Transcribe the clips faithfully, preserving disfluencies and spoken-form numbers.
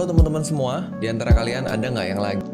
Halo teman-teman semua, di antara kalian ada nggak yang lagi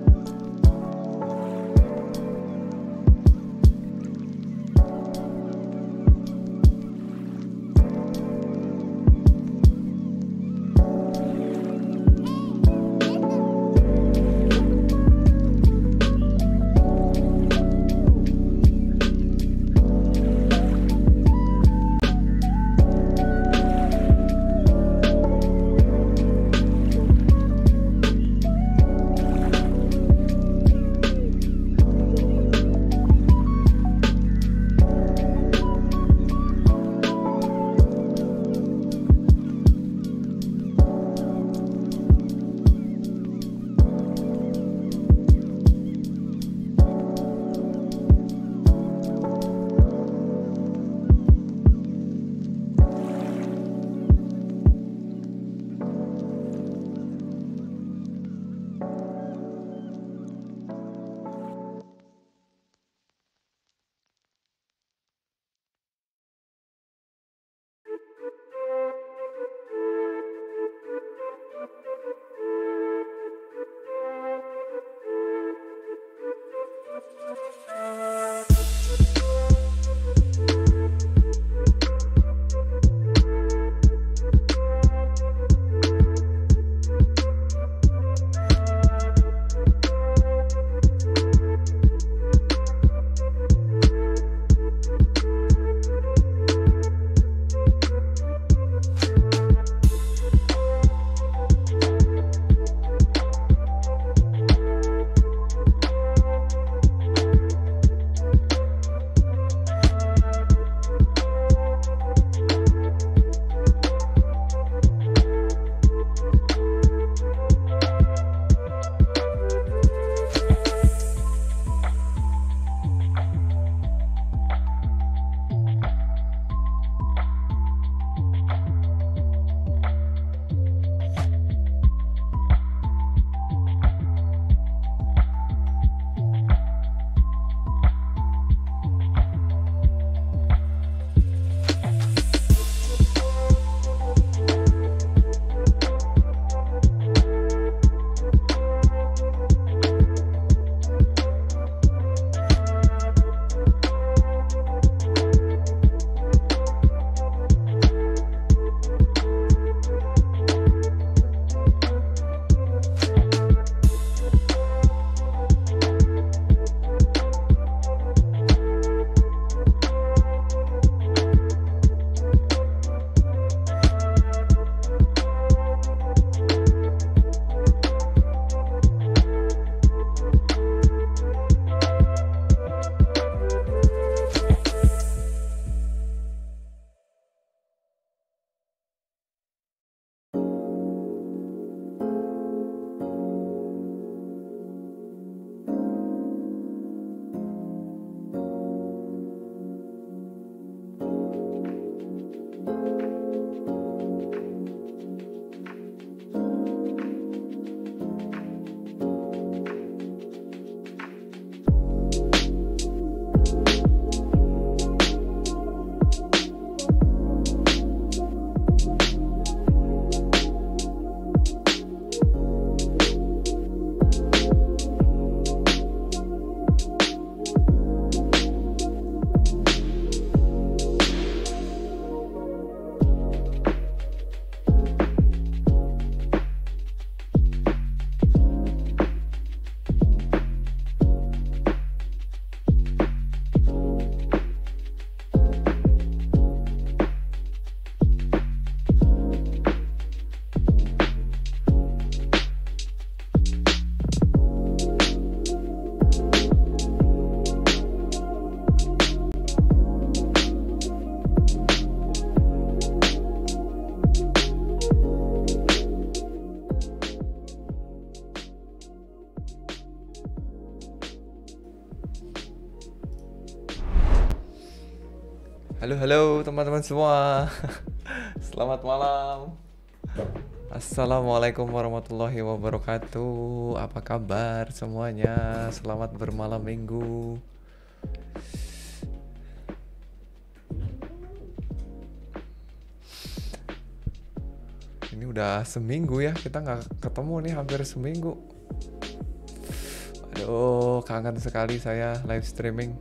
Halo halo teman-teman semua. Selamat malam. Assalamualaikum warahmatullahi wabarakatuh. Apa kabar semuanya? Selamat bermalam minggu. ini udah seminggu ya kita nggak ketemu nih, hampir seminggu. Aduh, kangen sekali saya live streaming.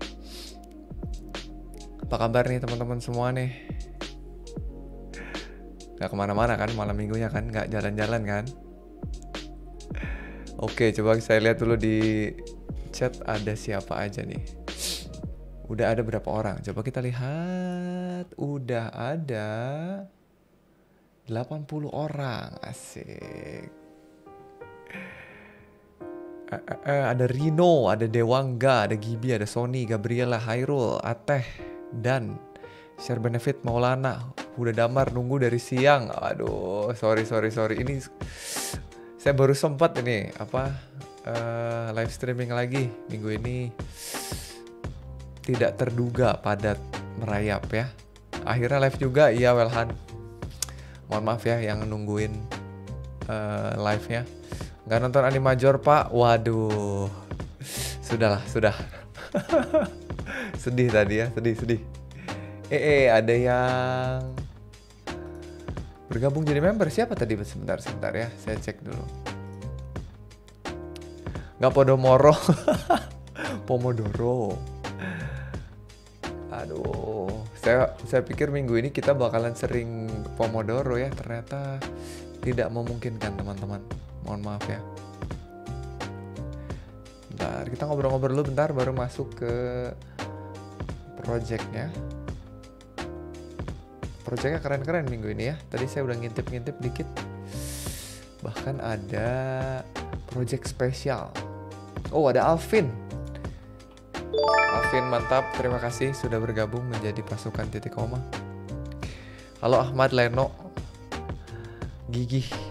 Apa kabar nih teman-teman semua nih? Gak kemana-mana kan malam minggunya kan? Gak jalan-jalan kan? Oke, coba saya lihat dulu di chat ada siapa aja nih. Udah ada berapa orang? Coba kita lihat. Udah ada delapan puluh orang. Asik. Eh, eh, eh, ada Rino, ada Dewangga, ada Gibi, ada Sony, Gabriela, Hairul, Ateh, dan Share Benefit Maulana. Udah Damar nunggu dari siang. Aduh, sorry sorry sorry. Ini saya baru sempat ini apa uh, live streaming lagi minggu ini. Tidak terduga padat merayap ya. Akhirnya live juga, iya Welhan. Mohon maaf ya yang nungguin uh, live-nya. Nggak nonton Animajor pak? Waduh. Sudahlah, sudah. Sedih tadi ya, sedih, sedih. Eh, eh, ada yang bergabung jadi member. Siapa tadi? Sebentar, sebentar ya. Saya cek dulu. Nggak Podomoro. Pomodoro. Aduh. Saya, saya pikir minggu ini kita bakalan sering Pomodoro ya. Ternyata tidak memungkinkan teman-teman. Mohon maaf ya. Bentar, kita ngobrol-ngobrol dulu bentar baru masuk ke projectnya. Projectnya keren-keren minggu ini ya. Tadi saya udah ngintip-ngintip dikit. Bahkan ada project spesial. Oh, ada Alvin. Alvin mantap, terima kasih sudah bergabung menjadi pasukan titik koma. Halo Ahmad Leno. Gigi.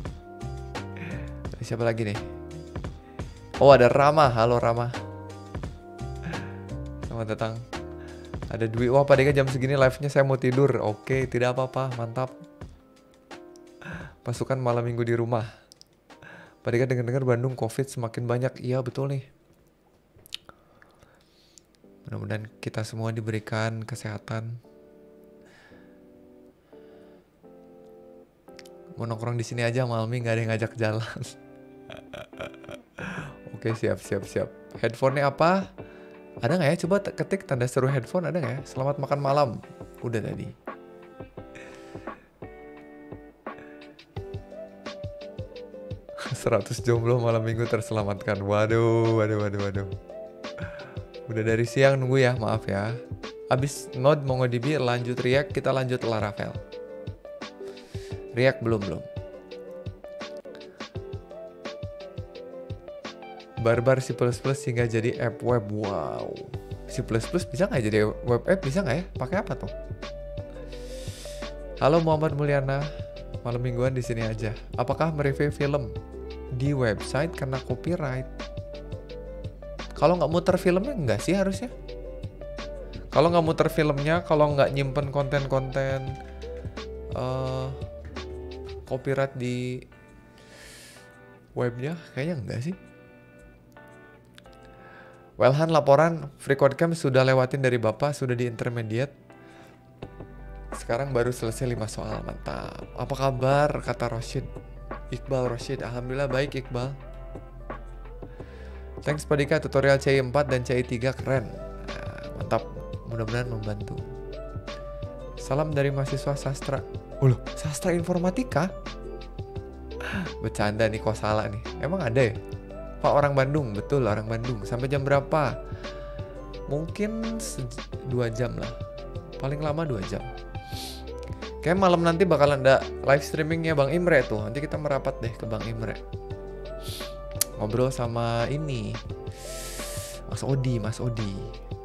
Siapa lagi nih? Oh, ada Rama. Halo Rama. Selamat datang. Ada Dwi. Wah, Pak Dika jam segini live-nya saya mau tidur. Oke, tidak apa-apa. Mantap. Pasukan malam minggu di rumah. Pak Dika dengar-dengar Bandung COVID semakin banyak. Iya, betul nih. Mudah-mudahan kita semua diberikan kesehatan. Mau nongkrong di sini aja Malmi, nggak ada yang ngajak jalan. Oke, siap, siap, siap. Headphone-nya apa? Ada nggak ya? Coba ketik tanda seru headphone, ada nggak ya? Selamat makan malam. Udah tadi. seratus jomblo malam minggu terselamatkan. Waduh, waduh, waduh, waduh. Udah dari siang nunggu ya, maaf ya. Abis Node MongoDB lanjut React, kita lanjut Laravel. React belum, belum. Barbar C plus plus hingga jadi app web. Wow. C plus plus bisa nggak jadi web app? Bisa nggak ya? Pakai apa tuh? Halo Muhammad Mulyana. Malam mingguan di sini aja. Apakah mereview film di website kena copyright? Kalau nggak muter filmnya nggak sih harusnya? Kalau nggak muter filmnya, kalau nggak nyimpen konten-konten uh, copyright di webnya, kayaknya enggak sih. Welhan laporan free code camp sudah lewatin dari Bapak, sudah di intermediate. Sekarang baru selesai lima soal, mantap. Apa kabar kata Roshid? Iqbal Roshid, alhamdulillah baik Iqbal. Thanks Pak Dika, tutorial C I empat dan C I tiga keren. Nah, mantap, mudah-mudahan membantu. Salam dari mahasiswa sastra. Oh loh, sastra informatika? Bercanda nih, kok salah nih. Emang ada ya? Pak orang Bandung, betul orang Bandung. Sampai jam berapa? Mungkin dua jam lah. Paling lama dua jam. Kayak malam nanti bakal ada live streamingnya Bang Imre tuh. Nanti kita merapat deh ke Bang Imre. Ngobrol sama ini. Mas Odi, Mas Odi.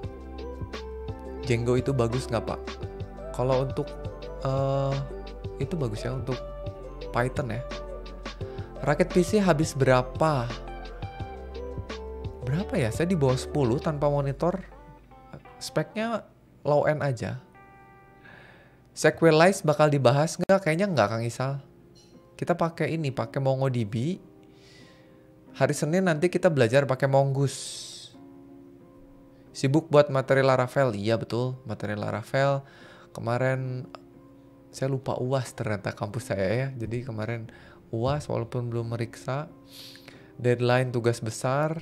Django itu bagus nggak Pak? Kalau untuk uh, itu bagus ya untuk Python ya. Rakit P C habis berapa? Berapa ya? Saya di bawah sepuluh tanpa monitor. Speknya low end aja. Sequelize bakal dibahas nggak? Kayaknya nggak Kang Isal. Kita pakai ini, pakai MongoDB. Hari Senin nanti kita belajar pakai Mongoose. Sibuk buat materi Laravel? Iya betul, materi Laravel. Kemarin Saya lupa U A S ternyata kampus saya ya. Jadi kemarin U A S walaupun belum meriksa. Deadline tugas besar.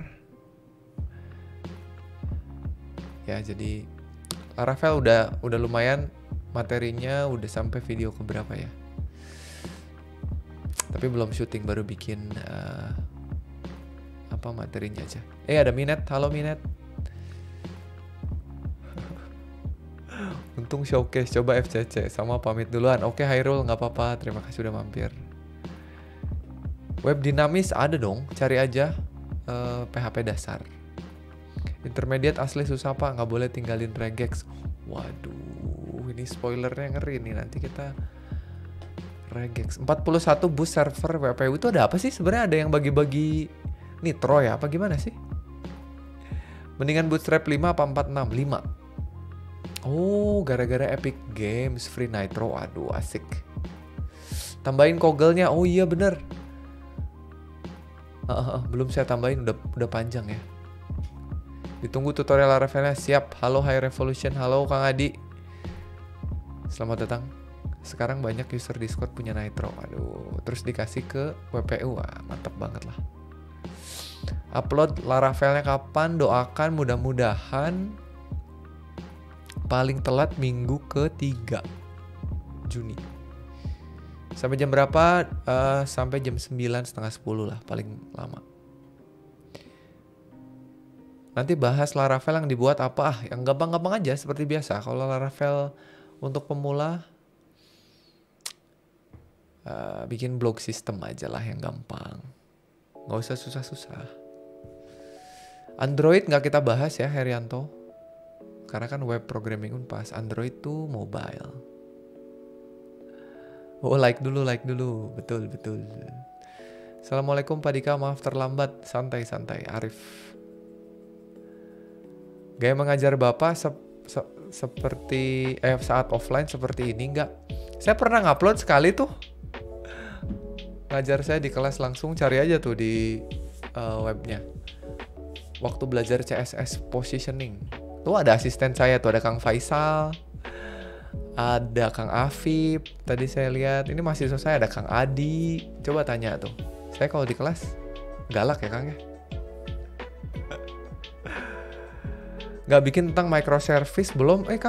Ya jadi Laravel udah udah lumayan materinya, udah sampai video keberapa ya. Tapi belum syuting, baru bikin uh, apa materinya aja. Eh ada Minet, halo Minet. Untung showcase, coba F C C sama pamit duluan. Oke Hairul, nggak apa-apa, terima kasih udah mampir. Web dinamis ada dong, cari aja uh, P H P dasar. Intermediate asli susah pak, nggak boleh tinggalin regex. Waduh, ini spoilernya ngeri nih, nanti kita regex. empat puluh satu bus server W P U itu ada apa sih? Sebenarnya ada yang bagi-bagi nitro ya, apa gimana sih? Mendingan bootstrap lima apa empat puluh enam? lima. Oh, gara-gara Epic Games free nitro. Aduh, asik. Tambahin kogelnya. Oh iya bener. Uh, uh, uh, belum saya tambahin, udah udah panjang ya. Ditunggu tutorial Laravelnya. Siap. Halo High Revolution. Halo Kang Adi. Selamat datang. Sekarang banyak user Discord punya nitro. Aduh, terus dikasih ke W P U. Wah, mantap banget lah. Upload Laravelnya kapan? Doakan mudah-mudahan paling telat minggu ketiga Juni. Sampai jam berapa? Uh, sampai jam sembilan setengah sepuluh lah paling lama. Nanti bahas Laravel yang dibuat apa? Ah, yang gampang-gampang aja seperti biasa. Kalau Laravel untuk pemula, uh, bikin blog system aja lah yang gampang. Nggak usah susah-susah. Android nggak kita bahas ya Herianto. Karena kan web programming Unpas. Android tuh mobile. Oh like dulu, like dulu. Betul, betul. Assalamualaikum Pak Dika, maaf terlambat. Santai-santai, Arif. Gaya mengajar Bapak se- se- seperti eh saat offline seperti ini nggak? Saya pernah ngupload sekali tuh. Ngajar saya di kelas langsung, cari aja tuh di uh, webnya. Waktu belajar C S S positioning. Tuh ada asisten saya tuh, ada Kang Faisal. Ada Kang Afif. Tadi saya lihat, ini mahasiswa saya ada Kang Adi. Coba tanya tuh. Saya kalau di kelas galak ya Kang ya. Gak bikin tentang microservice belum eh Kang?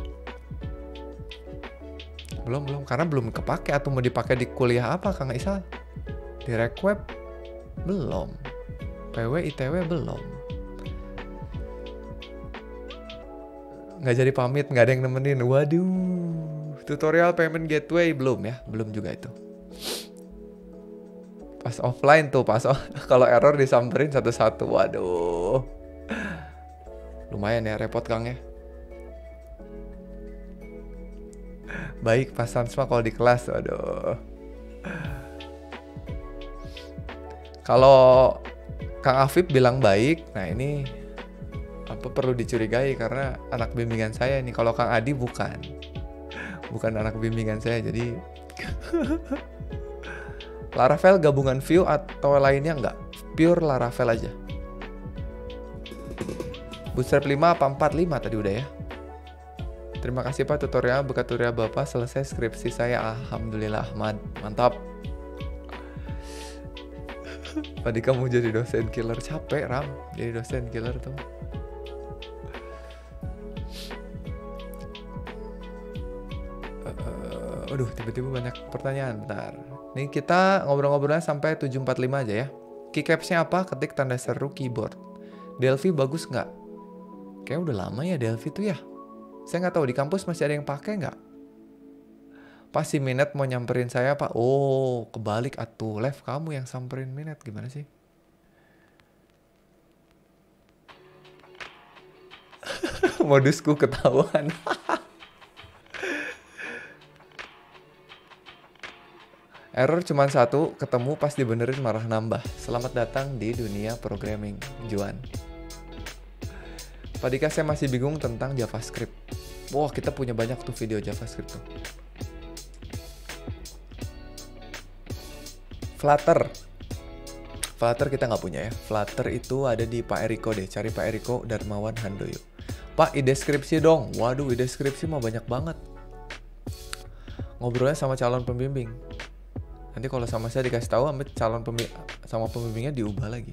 Belum belum karena belum kepake atau mau dipakai di kuliah apa Kang Isal? Di Rek Web belum. P W I T W belum. Nggak jadi pamit, nggak ada yang nemenin. Waduh. Tutorial payment gateway belum ya? Belum juga itu. Pas offline tuh, pas off, kalau error disamperin satu-satu. Waduh. Lumayan ya, repot Kang ya. Baik, Pas Sansma kalau di kelas, waduh. Kalau Kang Afif bilang baik, nah ini apa perlu dicurigai karena anak bimbingan saya nih. Kalau Kang Adi bukan, bukan anak bimbingan saya, jadi Laravel gabungan Vue atau lainnya enggak? Pure Laravel aja. Bootstrap lima apa empat puluh lima tadi udah ya. Terima kasih Pak tutorial, berkat tutorial Bapak selesai skripsi saya. Alhamdulillah Ahmad, mantap. Tadi kamu jadi dosen killer, capek Ram jadi dosen killer tuh. Uh, aduh tiba-tiba banyak pertanyaan, bentar. Nih kita ngobrol-ngobrolnya sampai tujuh empat puluh lima aja ya. Keycapsnya apa? Ketik tanda seru keyboard. Delphi bagus nggak? Kayaknya udah lama ya Delphi tuh ya. Saya nggak tahu di kampus masih ada yang pakai nggak. Pas si Minet mau nyamperin saya Pak. Oh kebalik atuh, Lev kamu yang samperin Minet gimana sih? Modusku ketahuan. Error cuma satu, ketemu pas dibenerin marah nambah. Selamat datang di dunia programming, Juan. Pak Dika, saya masih bingung tentang JavaScript. Wah, kita punya banyak tuh video JavaScript tuh. Flutter. Flutter kita nggak punya ya. Flutter itu ada di Pak Eriko deh. Cari Pak Eriko Darmawan Handoyo. Pak, ide skripsi dong. Waduh, ide skripsi mah banyak banget. ngobrolnya sama calon pembimbing. Nanti kalau sama saya dikasih tahu sama calon pembimbing, sama pembimbingnya diubah lagi.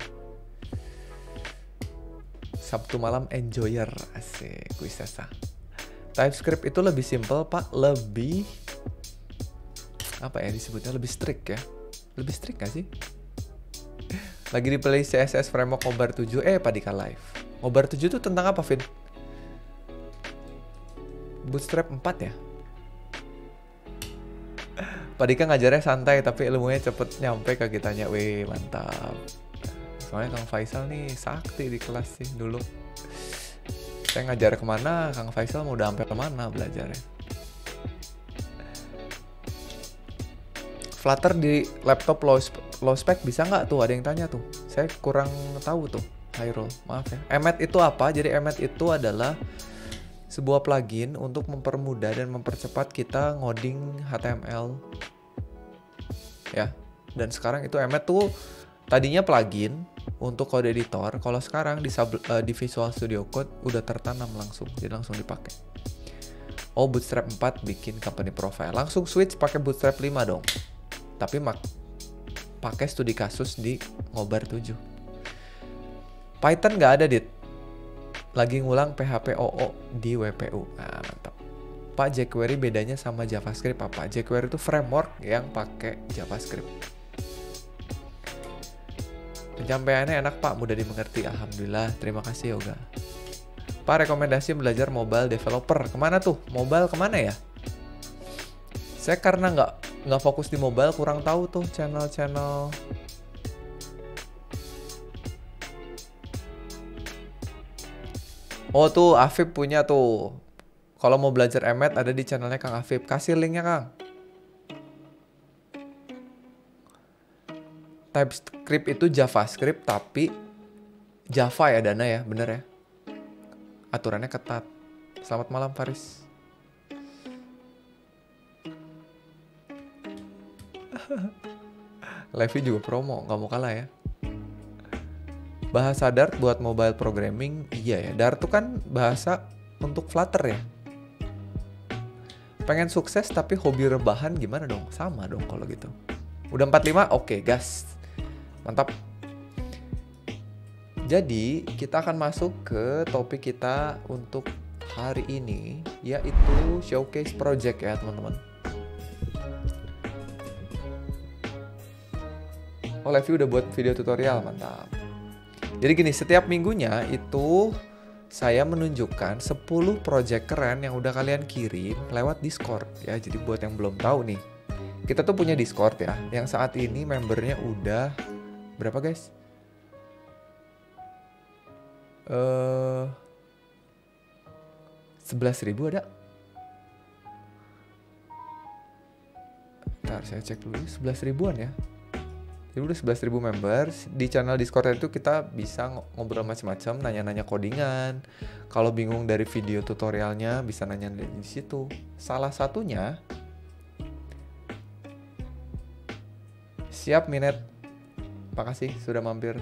Sabtu malam enjoyer, asik, kuisasa. TypeScript itu lebih simple pak, lebih apa ya disebutnya, lebih strict ya, lebih strict gak sih? Lagi di play C S S framework Ngobar tujuh, eh Padika Live. Ngobar tujuh itu tentang apa, Vin? Bootstrap empat ya? Padika ngajarnya santai tapi ilmunya cepet nyampe ke kitanya. Wih, mantap. Soalnya Kang Faisal nih sakti di kelas sih dulu. Saya ngajar kemana, Kang Faisal mau udah sampai kemana belajarnya. Flutter di laptop low, low spec bisa nggak tuh? Ada yang tanya tuh. Saya kurang tahu tuh, Hairul. Maaf ya. Emmet itu apa? Jadi Emmet itu adalah sebuah plugin untuk mempermudah dan mempercepat kita ngoding H T M L. Ya. Dan sekarang itu Emmet tuh tadinya plugin untuk code editor. Kalau sekarang di, sub, uh, di Visual Studio Code udah tertanam langsung. Jadi langsung dipakai. Oh, Bootstrap empat bikin company profile. Langsung switch pakai Bootstrap lima dong. Tapi mak pakai studi kasus di Ngobar tujuh. Python nggak ada, Dit. Lagi ngulang P H P O O di W P U. Nah, mantap. Pak, jQuery bedanya sama JavaScript apa? jQuery itu framework yang pakai JavaScript. Penyampaiannya enak Pak, mudah dimengerti. Alhamdulillah, terima kasih Yoga. Pak, rekomendasi belajar mobile developer. Kemana tuh? Mobile kemana ya? Saya karena nggak nggak fokus di mobile, kurang tahu tuh channel-channel. Oh tuh, Afif punya tuh. Kalau mau belajar Emmet ada di channelnya Kang Afif. Kasih linknya Kang. TypeScript itu JavaScript tapi Java ya Dana ya, bener ya. Aturannya ketat. Selamat malam Faris. Levi juga promo, nggak mau kalah ya. Bahasa Dart buat mobile programming, iya ya. Dart tuh kan bahasa untuk Flutter ya. Pengen sukses tapi hobi rebahan gimana dong? Sama dong kalau gitu. Udah empat puluh lima? Oke, gas. Mantap. Jadi, kita akan masuk ke topik kita untuk hari ini, yaitu showcase project ya, teman-teman. Oh, Levi udah buat video tutorial, mantap. Jadi gini, setiap minggunya itu saya menunjukkan sepuluh project keren yang udah kalian kirim lewat Discord ya. Jadi buat yang belum tahu nih, kita tuh punya Discord ya, yang saat ini membernya udah berapa guys? Uh, sebelas ribu ada. Ntar saya cek dulu, sebelas ribuan ya. Jadi udah sebelas ribu members. Di channel Discord itu kita bisa ngobrol macam-macam, nanya-nanya codingan. Kalau bingung dari video tutorialnya bisa nanya di situ. Salah satunya siap Minet. Makasih sudah mampir.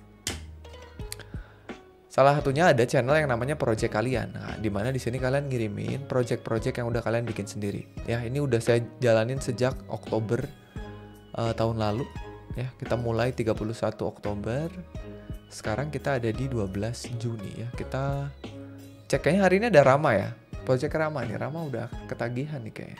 Salah satunya ada channel yang namanya Project Kalian. Nah, di mana di sini kalian ngirimin project-project yang udah kalian bikin sendiri. Ya, ini udah saya jalanin sejak Oktober uh, tahun lalu. Ya, kita mulai tiga puluh satu Oktober. Sekarang kita ada di dua belas Juni ya. Kita cek kayaknya hari ini ada Rama ya. Project Rama nih. Rama udah ketagihan nih kayaknya.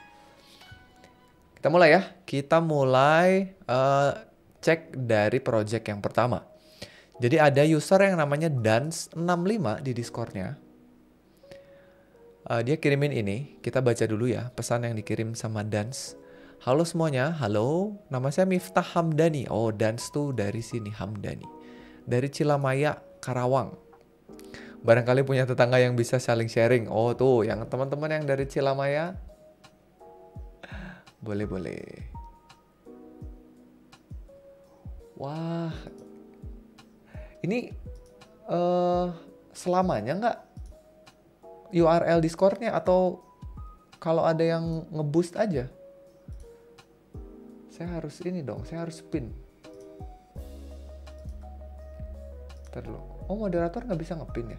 Kita mulai ya. Kita mulai uh, cek dari project yang pertama. Jadi ada user yang namanya Dance enam lima di Discord-nya. Uh, dia kirimin ini. Kita baca dulu ya pesan yang dikirim sama Dance. Halo semuanya, halo, nama saya Miftah Hamdani. Oh, Dance tuh dari sini, Hamdani. Dari Cilamaya, Karawang. Barangkali punya tetangga yang bisa saling sharing. Oh tuh, yang teman-teman yang dari Cilamaya. Boleh-boleh. Wah, ini uh, selamanya nggak U R L Discord-nya atau kalau ada yang ngeboost aja? Saya harus ini dong, saya harus pin. Ntar dulu. Oh, moderator nggak bisa ngepin ya?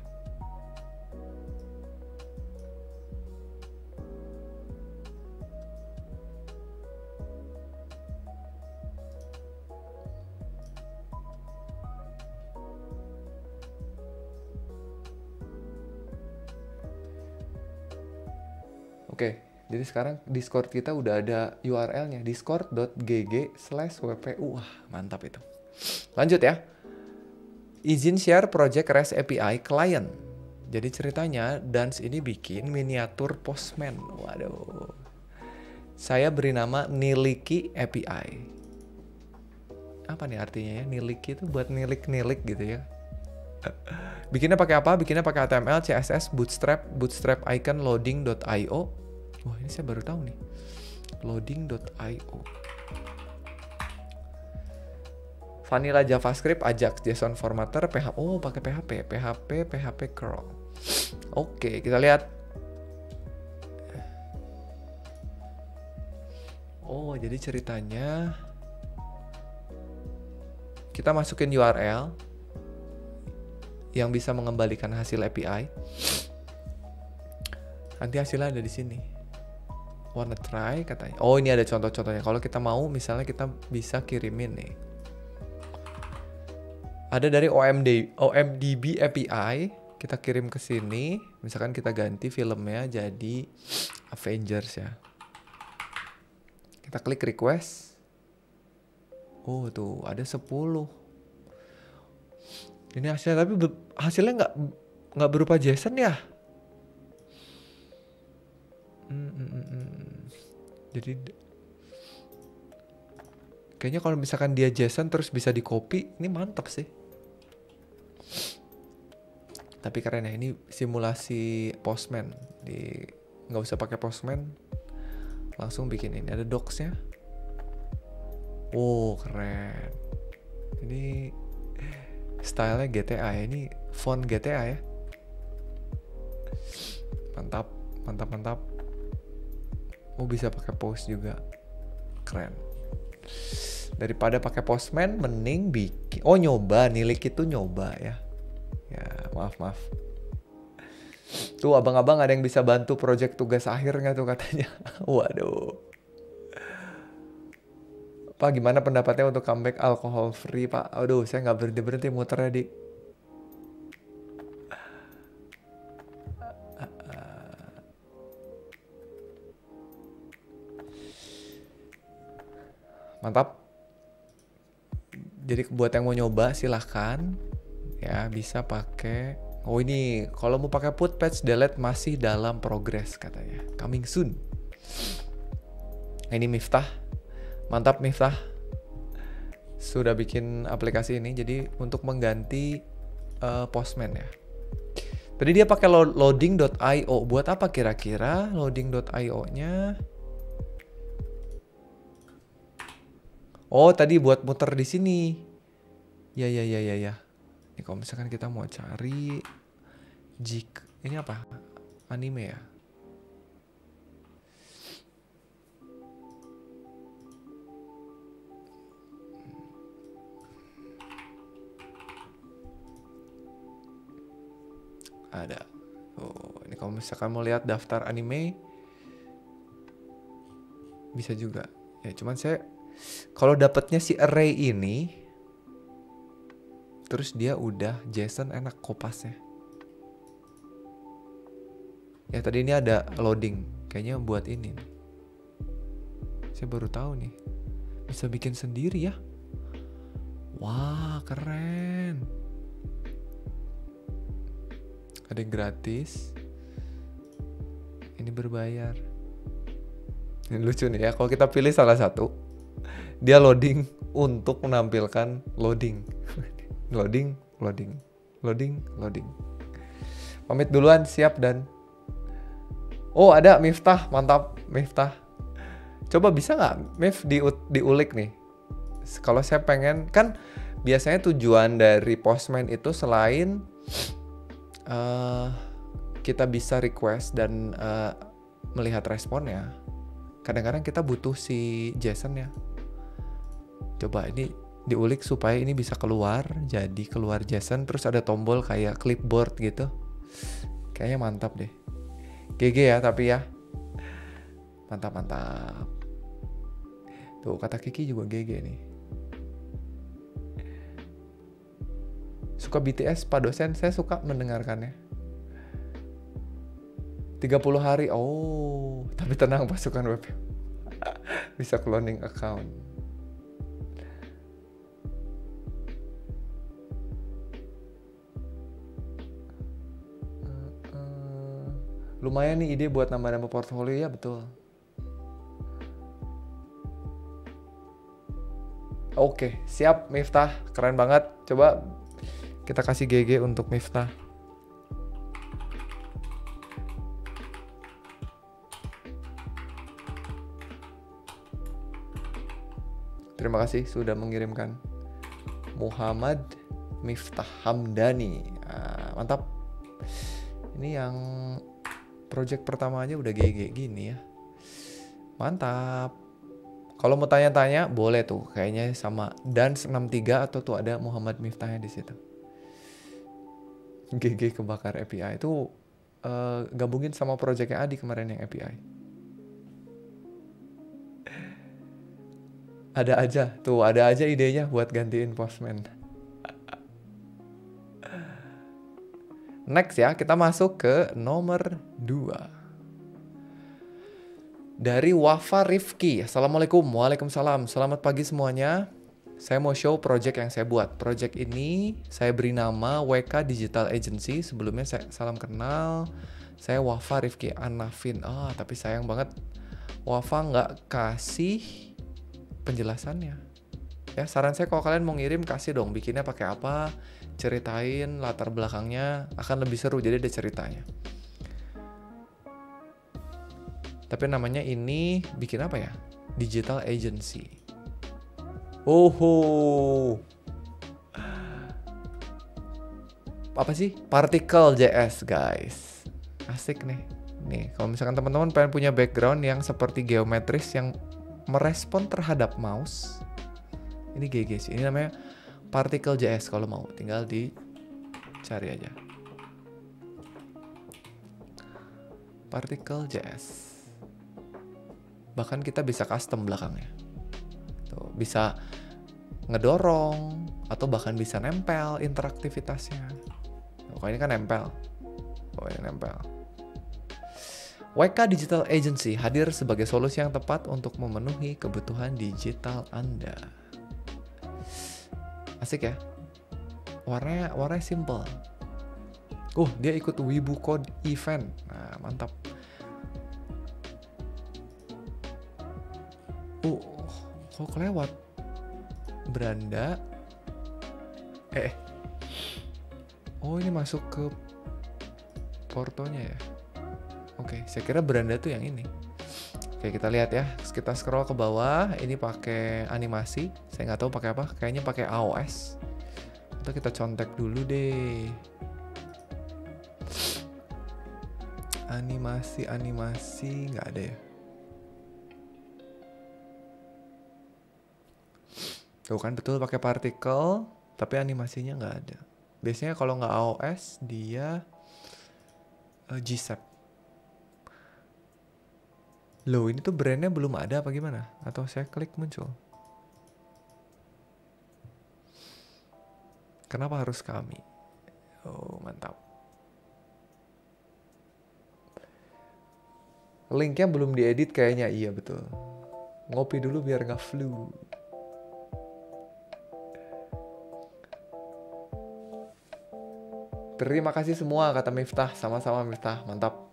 Oke, jadi sekarang Discord kita udah ada U R L-nya, discord.gg slash wpu. Wah, mantap itu. Lanjut ya. Izin share project REST A P I client. Jadi ceritanya Dance ini bikin miniatur Postman. Waduh. Saya beri nama Niliki A P I. Apa nih artinya ya? Niliki itu buat nilik-nilik gitu ya. Bikinnya pakai apa? Bikinnya pakai H T M L, C S S, Bootstrap, Bootstrap icon, loading.io. Wah, ini saya baru tahu nih. loading.io. Vanilla JavaScript, Ajax, JSON formatter, P H P. Oh, pakai P H P, P H P, P H P curl. Oke, kita lihat. Oh, jadi ceritanya kita masukin U R L yang bisa mengembalikan hasil A P I. Nanti hasilnya ada di sini. Wanna try katanya. Oh, ini ada contoh-contohnya. Kalau kita mau, misalnya kita bisa kirimin nih. Ada dari O M D, O M D B A P I, kita kirim ke sini. Misalkan kita ganti filmnya jadi Avengers ya. Kita klik request. Oh tuh ada sepuluh. Ini hasilnya, tapi hasilnya nggak nggak berupa JSON ya. Hmm, hmm, hmm, hmm. Jadi kayaknya kalau misalkan dia JSON terus bisa di copy, ini mantap sih. Tapi keren ya, ini simulasi Postman. Di nggak usah pakai Postman, langsung bikin ini. Ada docs-nya. Oh keren. Ini stylenya G T A ya. Ini font G T A ya. Mantap, mantap, mantap. Oh bisa pakai post juga. Keren. Daripada pakai Postman, mending bikin. Oh nyoba, Nilik itu nyoba ya. Ya maaf maaf. Tuh abang-abang ada yang bisa bantu project tugas akhir nggak tuh katanya. Waduh. Pak gimana pendapatnya untuk comeback alkohol free Pak? Aduh saya nggak berhenti berhenti muternya di. Mantap. Jadi buat yang mau nyoba silahkan ya, bisa pakai. Oh ini kalau mau pakai put patch delete masih dalam progress katanya, coming soon. Ini Miftah, mantap Miftah, sudah bikin aplikasi ini jadi untuk mengganti uh, Postman ya. Tadi dia pakai lo loading.io. Buat apa kira-kira loading.io nya? Oh tadi buat muter di sini. Ya ya ya ya ya. Ini kalau misalkan kita mau cari jik, ini apa? Anime ya. Ada. Oh, ini kalau misalkan mau lihat daftar anime bisa juga. Ya cuman saya kalau dapatnya si array ini terus dia udah JSON enak kopasnya. Ya tadi ini ada loading, kayaknya buat ini. Saya baru tahu nih, bisa bikin sendiri ya. Wah keren. Ada yang gratis, ini berbayar. Ini lucu nih ya, kalau kita pilih salah satu, dia loading untuk menampilkan loading. Loading, loading, loading, loading. Pamit duluan, siap dan. Oh ada Miftah, mantap Miftah. Coba bisa nggak Mif di diulik nih. Kalau saya pengen, kan biasanya tujuan dari Postman itu selain uh, kita bisa request dan uh, melihat responnya, kadang-kadang kita butuh si JSON-nya. Coba ini diulik supaya ini bisa keluar, jadi keluar JSON terus ada tombol kayak clipboard gitu. Kayaknya mantap deh. G G ya tapi ya. Mantap mantap. Tuh kata Kiki juga G G nih. Suka B T S Pak dosen, saya suka mendengarkannya. tiga puluh hari. Oh, tapi tenang pasukan web. Bisa cloning account. Uh, uh, lumayan nih ide buat nambah-nambah portfolio ya, betul. Oke, siap Miftah. Keren banget. Coba kita kasih G G untuk Miftah. Terima kasih sudah mengirimkan. Muhammad Miftah Hamdani. Ah, mantap. Ini yang project pertama aja udah G G gini ya. Mantap. Kalau mau tanya-tanya boleh tuh, kayaknya sama Dance enam tiga atau tuh ada Muhammad Miftahnya di situ. G G kebakar A P I itu uh, gabungin sama projectnya Adi kemarin yang A P I. Ada aja, tuh ada aja idenya buat gantiin Postman. Next ya, kita masuk ke nomor dua. Dari Wafa Rifki. Assalamualaikum. Waalaikumsalam. Selamat pagi semuanya. Saya mau show project yang saya buat. Project ini saya beri nama W K Digital Agency. Sebelumnya saya salam kenal. Saya Wafa Rifki Anafin. Ah, tapi sayang banget Wafa nggak kasih penjelasannya. Ya, saran saya kalau kalian mau ngirim kasih dong. Bikinnya pakai apa? Ceritain latar belakangnya. Akan lebih seru. Jadi ada ceritanya. Tapi namanya ini bikin apa ya? Digital Agency. Oh, apa sih? Particle J S guys. Asik nih. Nih, kalau misalkan teman-teman pengen punya background yang seperti geometris yang merespon terhadap mouse, ini G G sih. Ini namanya Particle J S kalau mau. Tinggal dicari aja. Particle J S. Bahkan kita bisa custom belakangnya. Tuh, bisa ngedorong atau bahkan bisa nempel interaktivitasnya. Oh, ini kan nempel. Oh, ini nempel. W K Digital Agency hadir sebagai solusi yang tepat untuk memenuhi kebutuhan digital Anda. Asik ya. Warnanya warnanya simple. Uh, dia ikut Wibu Code event. Nah, mantap. Uh, kok kelewat? Beranda. Eh. Oh, ini masuk ke portonya ya. Oke, saya kira beranda tuh yang ini. Oke, kita lihat ya. Kita scroll ke bawah. Ini pakai animasi. Saya nggak tahu pakai apa. Kayaknya pakai A O S. Atau kita contek dulu deh. Animasi, animasi nggak ada ya. Tuh kan betul pakai partikel, tapi animasinya nggak ada. Biasanya kalau nggak A O S dia uh, G S A P. Loh, ini tuh brandnya belum ada apa gimana? Atau saya klik muncul? Kenapa harus kami? Oh, mantap. Linknya belum diedit kayaknya, iya betul. Ngopi dulu biar nggak flu. Terima kasih semua kata Miftah, sama-sama Miftah, mantap.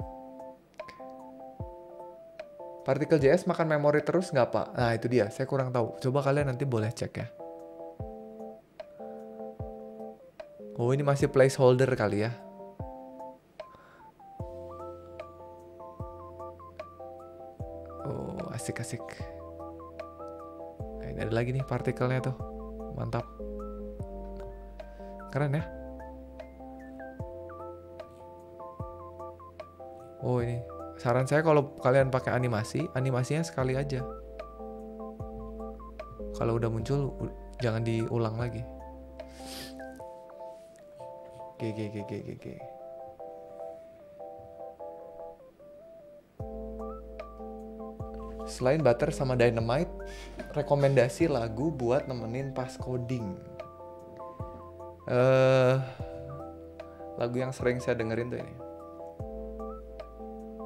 Particle J S makan memori terus nggak Pak? Nah itu dia, saya kurang tahu. Coba kalian nanti boleh cek ya. Oh ini masih placeholder kali ya. Oh asik-asik. Nah, ini ada lagi nih partikelnya tuh. Mantap. Keren ya. Oh ini. Saran saya kalau kalian pakai animasi, animasinya sekali aja. Kalau udah muncul, jangan diulang lagi. G, G, G, G, G, G. Selain Butter sama Dynamite, rekomendasi lagu buat nemenin pas coding. Uh, lagu yang sering saya dengerin tuh ini.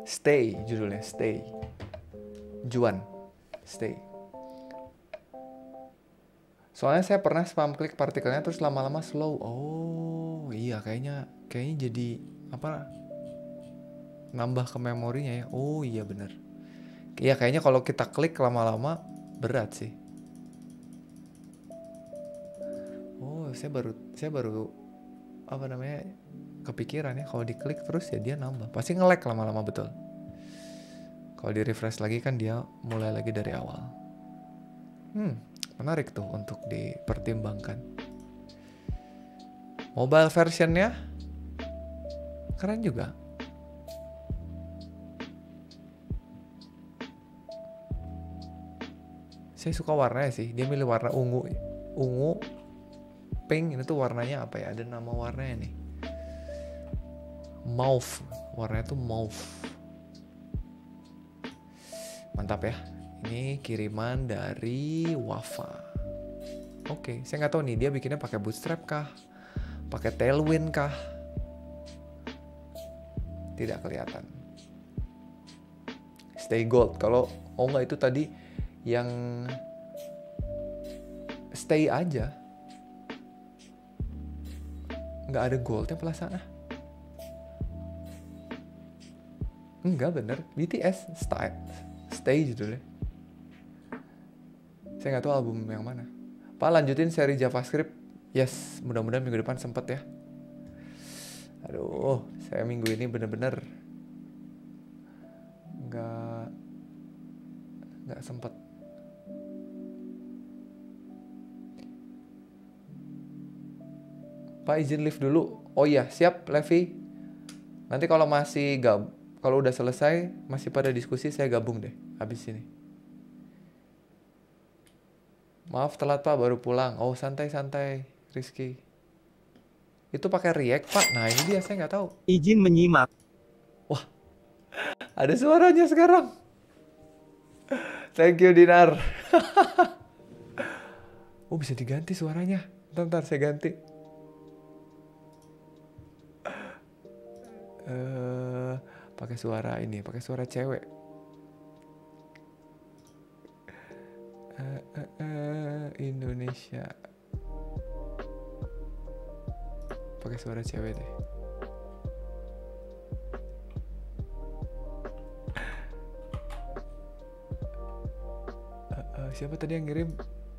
Stay judulnya, Stay. Juan, Stay. Soalnya saya pernah spam klik partikelnya terus lama-lama slow. Oh iya, kayaknya kayaknya jadi apa? Nambah ke memorinya ya. Oh iya bener. Iya kayaknya kalau kita klik lama-lama berat sih. Oh saya baru saya baru apa namanya kepikiran ya, kalau diklik terus ya dia nambah. Pasti nge-lag lama-lama betul. Kalau di refresh lagi kan dia mulai lagi dari awal. Hmm. Menarik tuh untuk dipertimbangkan. Mobile versionnya keren juga. Saya suka warnanya sih. Dia milih warna ungu, ungu, pink. Ini tuh warnanya apa ya? Ada nama warnanya nih. Mauve. Warnanya tuh mauve. Mantap ya. Ini kiriman dari Wafa. Oke, saya nggak tahu nih dia bikinnya pakai bootstrap kah, pakai tailwind kah? Tidak kelihatan. Stay gold. Kalau oh nggak itu tadi yang stay aja, nggak ada goldnya pelasana. Enggak bener, B T S stay, stay judulnya. Saya nggak tahu album yang mana. Pak lanjutin seri JavaScript. Yes, mudah-mudahan minggu depan sempet ya. Aduh, saya minggu ini bener-bener nggak nggak sempet. Pak izin live dulu. Oh iya, siap Levi. Nanti kalau masih gab, kalau udah selesai masih pada diskusi saya gabung deh habis ini. Maaf telat Pak, baru pulang. Oh santai-santai Rizky. Itu pakai React Pak. Nah ini dia, saya nggak tahu. Izin menyimak. Wah, ada suaranya sekarang. Thank you Dinar. Oh bisa diganti suaranya. Bentar, saya ganti. Uh, pakai suara ini, pakai suara cewek. Uh, uh, uh, Indonesia. Pakai suara cewek deh. Uh, uh, siapa tadi yang ngirim?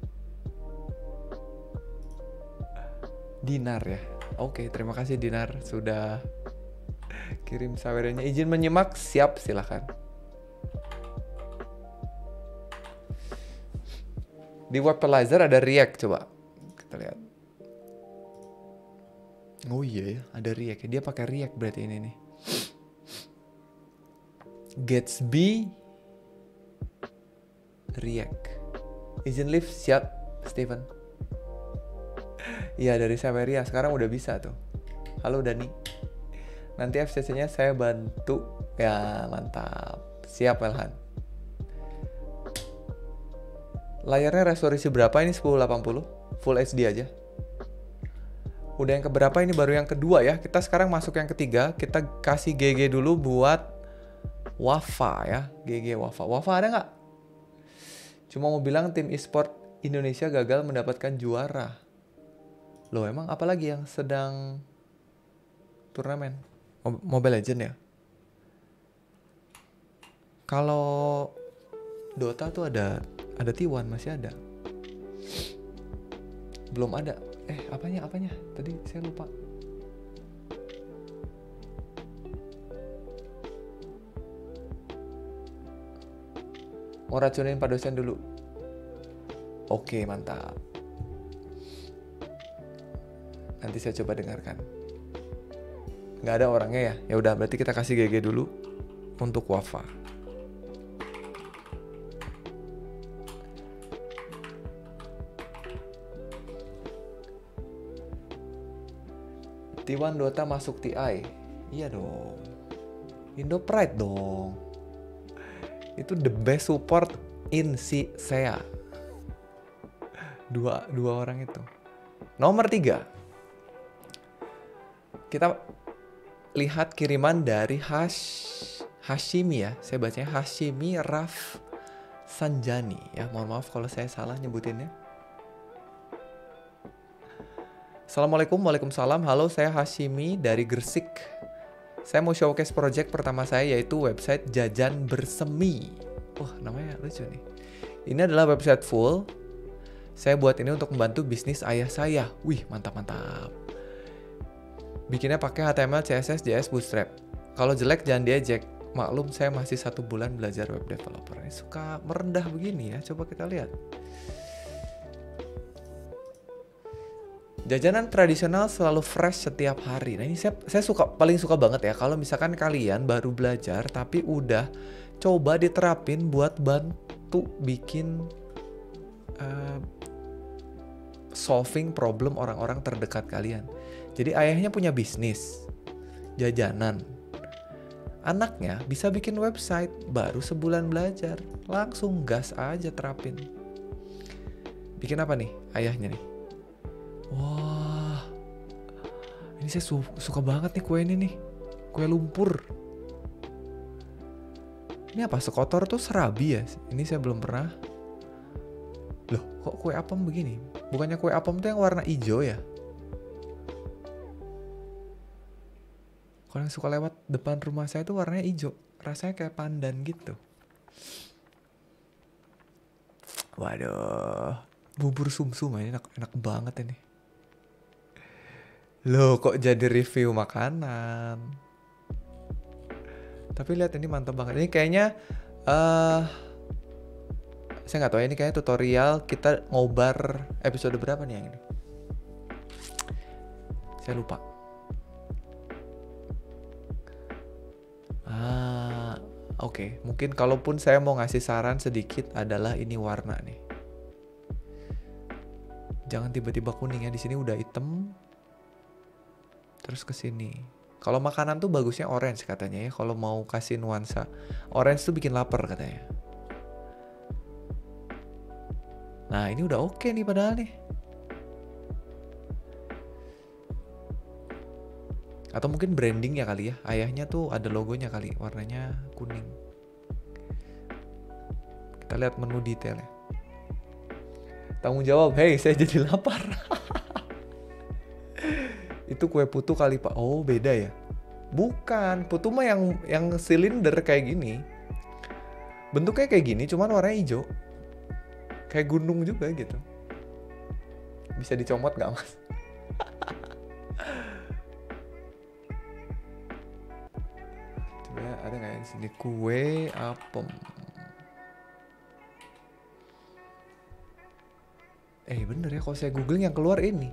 Dinar ya. Oke, terima kasih Dinar sudah kirim sawerannya. Izin menyimak, siap silahkan. Di Webalizer ada React, coba kita lihat. Oh iya ya, ada React. Dia pakai React berarti ini nih. Gatsby React. Izin live siap, Steven. Iya dari Saveria, sekarang udah bisa tuh. Halo Dani. Nanti F C C-nya saya bantu. Ya mantap. Siap Elhan. Layarnya resolusi berapa ini? sepuluh delapan puluh Full H D aja. Udah yang keberapa ini? Baru yang kedua ya. Kita sekarang masuk yang ketiga. Kita kasih G G dulu buat Wafa ya. G G Wafa. Wafa ada nggak? Cuma mau bilang tim e-sport Indonesia gagal mendapatkan juara. Loh emang apalagi yang sedang turnamen? Mobile Legends ya? Kalau Dota tuh ada ada T satu masih ada. Belum ada. Eh, apanya apanya? Tadi saya lupa. Mau racunin Pak dosen dulu. Oke, mantap. Nanti saya coba dengarkan. Nggak ada orangnya ya? Ya udah, berarti kita kasih G G dulu untuk Wafa. T satu Dota masuk T I. Iya dong. Indo Pride dong. Itu the best support in si Sea. Dua, dua orang itu. Nomor tiga. Kita lihat kiriman dari Hash Hashimi ya, saya bacanya Hashimi Raf Sanjani ya. Mohon maaf kalau saya salah nyebutinnya. Assalamualaikum, waalaikumsalam. Halo, saya Hashimi dari Gresik. Saya mau showcase project pertama saya yaitu website Jajan Bersemi. Wah, namanya lucu nih. Ini adalah website full. Saya buat ini untuk membantu bisnis ayah saya. Wih, mantap-mantap. Bikinnya pakai H T M L, C S S, J S, Bootstrap. Kalau jelek jangan diejek. Maklum saya masih satu bulan belajar web developer. Ini suka merendah begini ya. Coba kita lihat. Jajanan tradisional selalu fresh setiap hari. Nah ini saya, saya suka paling suka banget ya. Kalau misalkan kalian baru belajar tapi udah coba diterapin buat bantu bikin uh, solving problem orang-orang terdekat kalian. Jadi ayahnya punya bisnis jajanan. Anaknya bisa bikin website, baru sebulan belajar. Langsung gas aja terapin. Bikin apa nih ayahnya nih? Wah. Ini saya su suka banget nih kue ini nih. Kue lumpur. Ini apa? Sekotor tuh serabi ya? Ini saya belum pernah. Loh, kok kue apem begini? Bukannya kue apem tuh yang warna hijau ya? Kalau yang suka lewat depan rumah saya tuh warnanya hijau. Rasanya kayak pandan gitu. Waduh. Bubur sumsum ini enak, enak banget ini. Loh, kok jadi review makanan? Tapi lihat ini mantap banget. Ini kayaknya... Uh, saya nggak tahu ya, ini kayaknya tutorial kita ngobar episode berapa nih yang ini. Saya lupa. Ah, oke. Okay. Mungkin kalaupun saya mau ngasih saran sedikit adalah ini warna nih. Jangan tiba-tiba kuning ya. Di sini udah hitam. Terus ke sini. Kalau makanan tuh bagusnya orange katanya ya. Kalau mau kasih nuansa. Orange tuh bikin lapar katanya. Nah, ini udah oke okay nih padahal nih. Atau mungkin branding ya kali ya. Ayahnya tuh ada logonya kali. Warnanya kuning. Kita lihat menu detailnya. Tanggung jawab. Hey, saya jadi lapar. Itu kue putu kali Pak. Oh, beda ya. Bukan. Putu mah yang yang silinder kayak gini. Bentuknya kayak gini. Cuman warnanya hijau. Kayak gunung juga gitu. Bisa dicomot gak mas? Ada nggak yang sini kue apem? Eh bener ya, kalau saya googling yang keluar ini.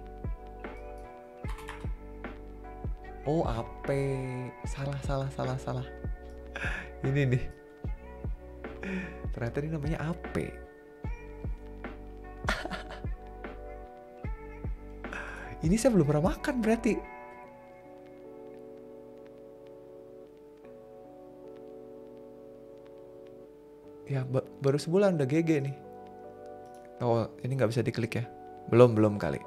Oh ape, salah salah salah salah. Ini nih. Ternyata ini namanya ape. Ini saya belum pernah makan berarti. Ya ba baru sebulan udah G G nih. Oh ini nggak bisa diklik ya. Belum belum kali.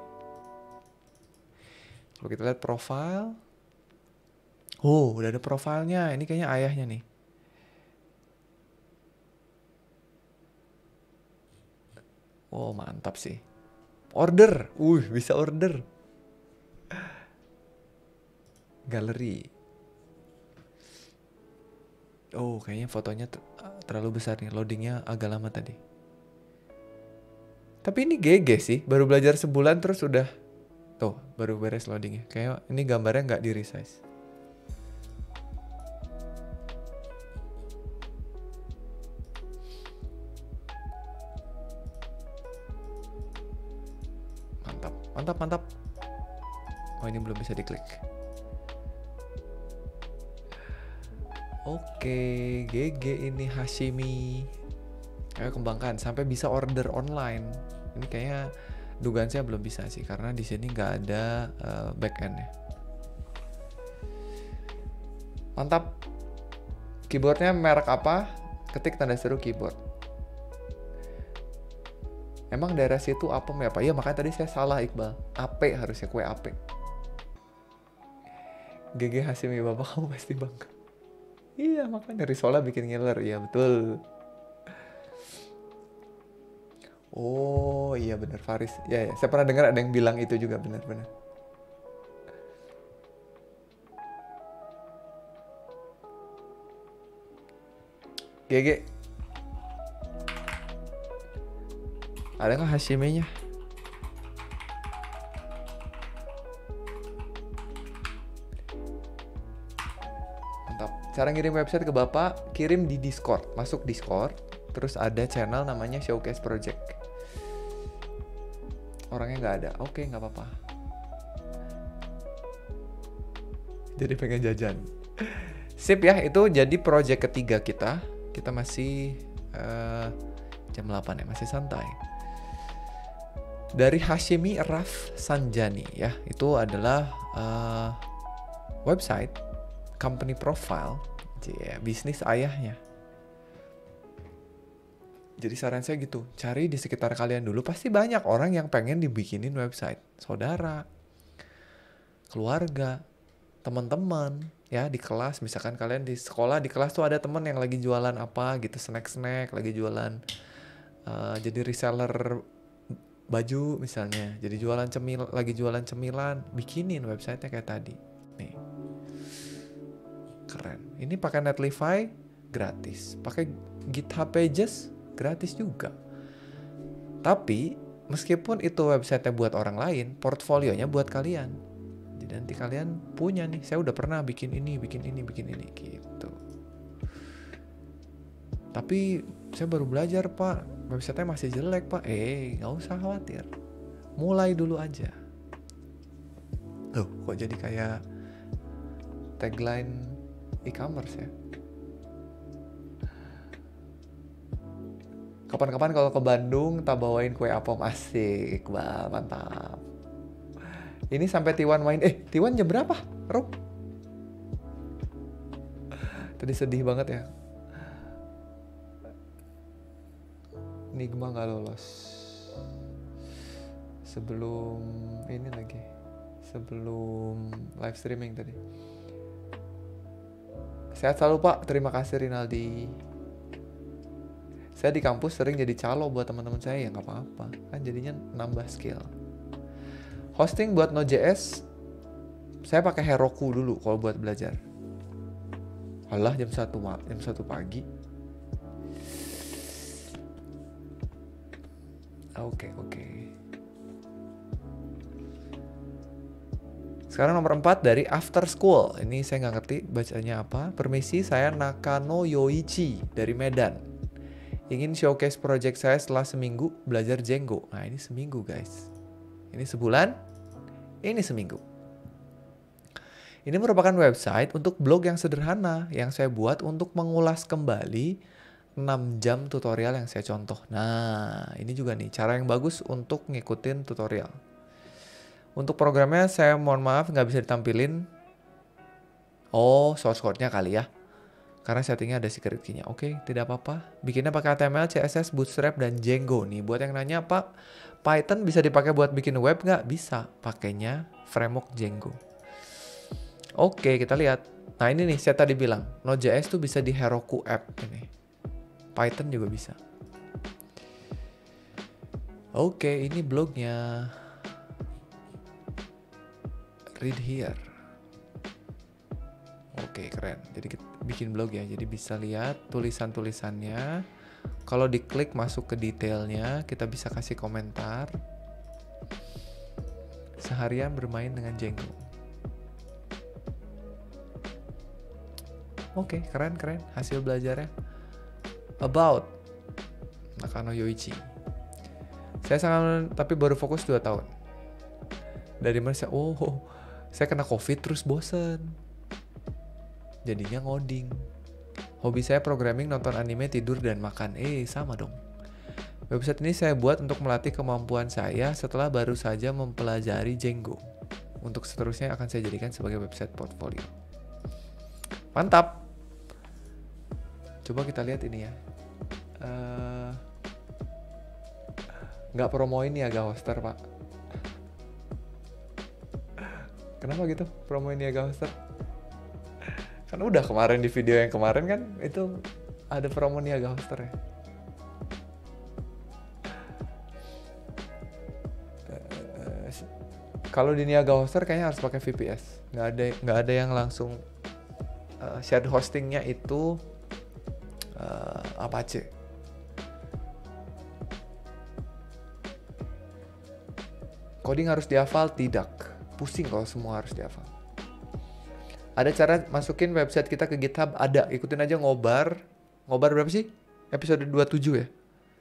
Kalau kita lihat profile. Oh udah ada profilnya. Ini kayaknya ayahnya nih. Oh mantap sih. Order. Uh bisa order. Galeri. Oh kayaknya fotonya terlalu besar nih. Loadingnya agak lama tadi. Tapi ini G G sih. Baru belajar sebulan terus udah. Tuh baru beres loadingnya. Kayak ini gambarnya nggak di resize. Mantap. Mantap mantap. Oh ini belum bisa diklik. Oke, G G ini Hashimi. Ayo kembangkan sampai bisa order online. Ini kayaknya dugaan saya belum bisa sih karena di sini nggak ada uh, backendnya. Mantap. Keyboardnya merek apa? Ketik tanda seru keyboard. Emang daerah situ apem ya Pak? Iya makanya tadi saya salah Iqbal. Ape harusnya, kue ape. G G Hashimi, bapak kamu pasti bangga. Iya makanya Risola bikin ngiler, iya betul. Oh iya bener Faris, ya, ya saya pernah dengar ada yang bilang itu juga, benar-benar. G G, ada nggak Hashime-nya? Mantap. Cara ngirim website ke Bapak, kirim di Discord. Masuk Discord, terus ada channel namanya Showcase Project. Orangnya nggak ada, oke nggak apa-apa. Jadi pengen jajan. Sip ya, itu jadi project ketiga kita. Kita masih uh, jam delapan ya, masih santai. Dari Hashimi Raf Sanjani ya, itu adalah uh, website, company profile, yeah, bisnis ayahnya. Jadi saran saya gitu, cari di sekitar kalian dulu, pasti banyak orang yang pengen dibikinin website. Saudara, keluarga, teman-teman, ya di kelas, misalkan kalian di sekolah, di kelas tuh ada teman yang lagi jualan apa gitu, snack-snack, lagi jualan, uh, jadi reseller baju misalnya, jadi jualan cemil, lagi jualan cemilan, bikinin websitenya kayak tadi. Nih, keren. Ini pakai Netlify gratis, pakai GitHub Pages gratis juga. Tapi meskipun itu websitenya buat orang lain, portfolionya buat kalian. Jadi nanti kalian punya nih, saya udah pernah bikin ini, bikin ini, bikin ini gitu. Tapi saya baru belajar pak, websitenya masih jelek pak. Eh, nggak usah khawatir, mulai dulu aja. Loh, kok jadi kayak tagline e-commerce ya? Kapan-kapan kalau ke Bandung, tak bawain kue apom, asik, Iqbal, mantap. Ini sampai Tiwan main, eh Tiwan jam berapa, Rob? Tadi sedih banget ya. Nigma gak lolos. Sebelum ini lagi, sebelum live streaming tadi. Sehat selalu pak, terima kasih Rinaldi. Saya di kampus sering jadi calo buat teman-teman saya, ya nggak apa-apa, kan jadinya nambah skill. Hosting buat Node.js, saya pakai Heroku dulu kalau buat belajar. Alah jam satu jam satu pagi. Oke, okay, oke. Okay. Sekarang nomor empat dari After School. Ini saya nggak ngerti bacanya apa. Permisi, saya Nakano Yoichi dari Medan. Ingin showcase project saya setelah seminggu belajar Django. Nah ini seminggu guys. Ini sebulan, ini seminggu. Ini merupakan website untuk blog yang sederhana yang saya buat untuk mengulas kembali enam jam tutorial yang saya contoh. Nah ini juga nih cara yang bagus untuk ngikutin tutorial. Untuk programnya saya mohon maaf nggak bisa ditampilin. Oh source code-nya kali ya. Karena settingnya ada secret key-nya. Oke, tidak apa-apa. Bikinnya pakai H T M L, C S S, Bootstrap, dan Django. Nih, buat yang nanya, Pak, Python bisa dipakai buat bikin web nggak? Bisa. Pakainya framework Django. Oke, kita lihat. Nah, ini nih, saya tadi bilang. Node.js tuh bisa di Heroku app. Ini. Python juga bisa. Oke, ini blognya. Read here. Oke, keren. Jadi kita bikin blog ya. Jadi bisa lihat tulisan-tulisannya. Kalau diklik masuk ke detailnya, kita bisa kasih komentar. Seharian bermain dengan Django. Oke, keren-keren hasil belajarnya. About Nakano Yoichi. Saya sangat, tapi baru fokus dua tahun. Dari mana saya, oh, saya kena COVID terus bosen. Jadinya ngoding. Hobi saya programming, nonton anime, tidur, dan makan. Eh, sama dong. Website ini saya buat untuk melatih kemampuan saya setelah baru saja mempelajari Django. Untuk seterusnya akan saya jadikan sebagai website portfolio. Mantap. Coba kita lihat ini ya. Uh, nggak promoin Niaga Hoster, Pak. Kenapa gitu promoin Niaga Hoster? Kan udah kemarin di video yang kemarin kan itu ada promo Niaga Hoster ya. Kalau di Niaga Hoster kayaknya harus pakai V P S. Nggak ada nggak ada yang langsung uh, shared hostingnya itu uh, Apache. Coding harus dihafal? Tidak. Pusing kalau semua harus dihafal. Ada cara masukin website kita ke GitHub? Ada. Ikutin aja Ngobar. Ngobar berapa sih? Episode dua puluh tujuh ya?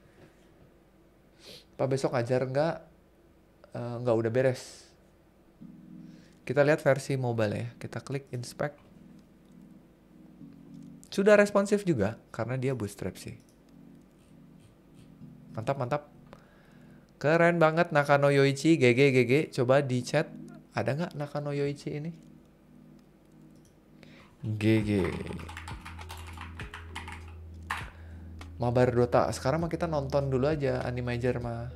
Pak besok ngajar nggak? Uh, nggak, udah beres. Kita lihat versi mobile ya. Kita klik inspect. Sudah responsif juga karena dia bootstrap sih. Mantap, mantap. Keren banget Nakano Yoichi. G G G G. Coba di chat. Ada nggak Nakano Yoichi ini? G G. Mabar Dota. Sekarang mah kita nonton dulu aja Animager mah.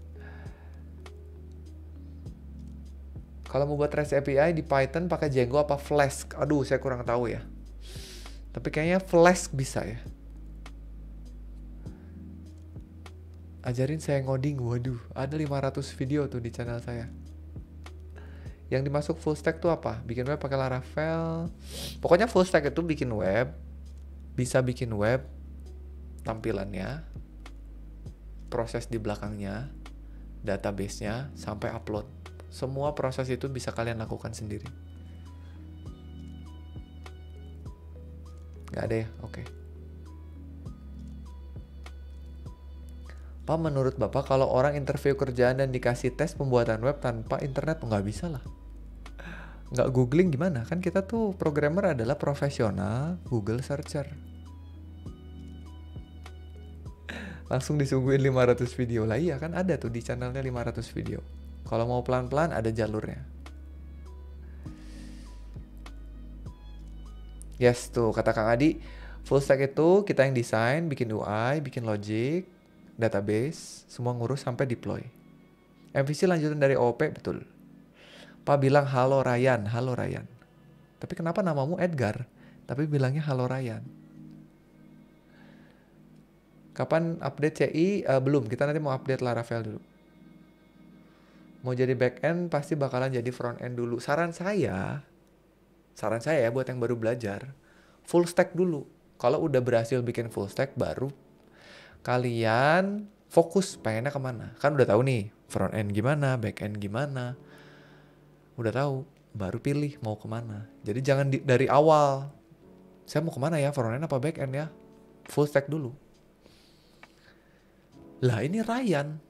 Kalau mau buat REST A P I di Python pakai Django apa Flask? Aduh, saya kurang tahu ya. Tapi kayaknya Flask bisa ya. Ajarin saya ngoding. Waduh, ada lima ratus video tuh di channel saya. Yang dimasuk full stack tuh apa? Bikin web pakai Laravel. Pokoknya full stack itu bikin web, bisa bikin web, tampilannya, proses di belakangnya, database-nya, sampai upload. Semua proses itu bisa kalian lakukan sendiri. Nggak ada ya? Oke. Okay. Pak, menurut Bapak kalau orang interview kerjaan dan dikasih tes pembuatan web tanpa internet, nggak bisa lah. Nggak googling gimana? Kan kita tuh programmer adalah profesional Google searcher. Langsung disuguhin lima ratus video lah. Iya kan ada tuh di channelnya lima ratus video. Kalau mau pelan-pelan ada jalurnya. Yes, tuh kata Kang Adi, full stack itu kita yang desain, bikin U I, bikin logic, database, semua ngurus sampai deploy. M V C lanjutan dari O O P, betul. Pak bilang halo Ryan, halo Ryan. Tapi kenapa namamu Edgar? Tapi bilangnya halo Ryan. Kapan update C I? Uh, belum, kita nanti mau update Laravel dulu. Mau jadi back end pasti bakalan jadi front end dulu. Saran saya, saran saya ya buat yang baru belajar, full stack dulu. Kalau udah berhasil bikin full stack, baru kalian fokus pengennya kemana. Kan udah tahu nih, front end gimana, back end gimana. Udah tahu, baru pilih mau kemana. Jadi jangan di, dari awal, saya mau kemana ya, front end apa back end ya. Full stack dulu. Lah ini Ryan.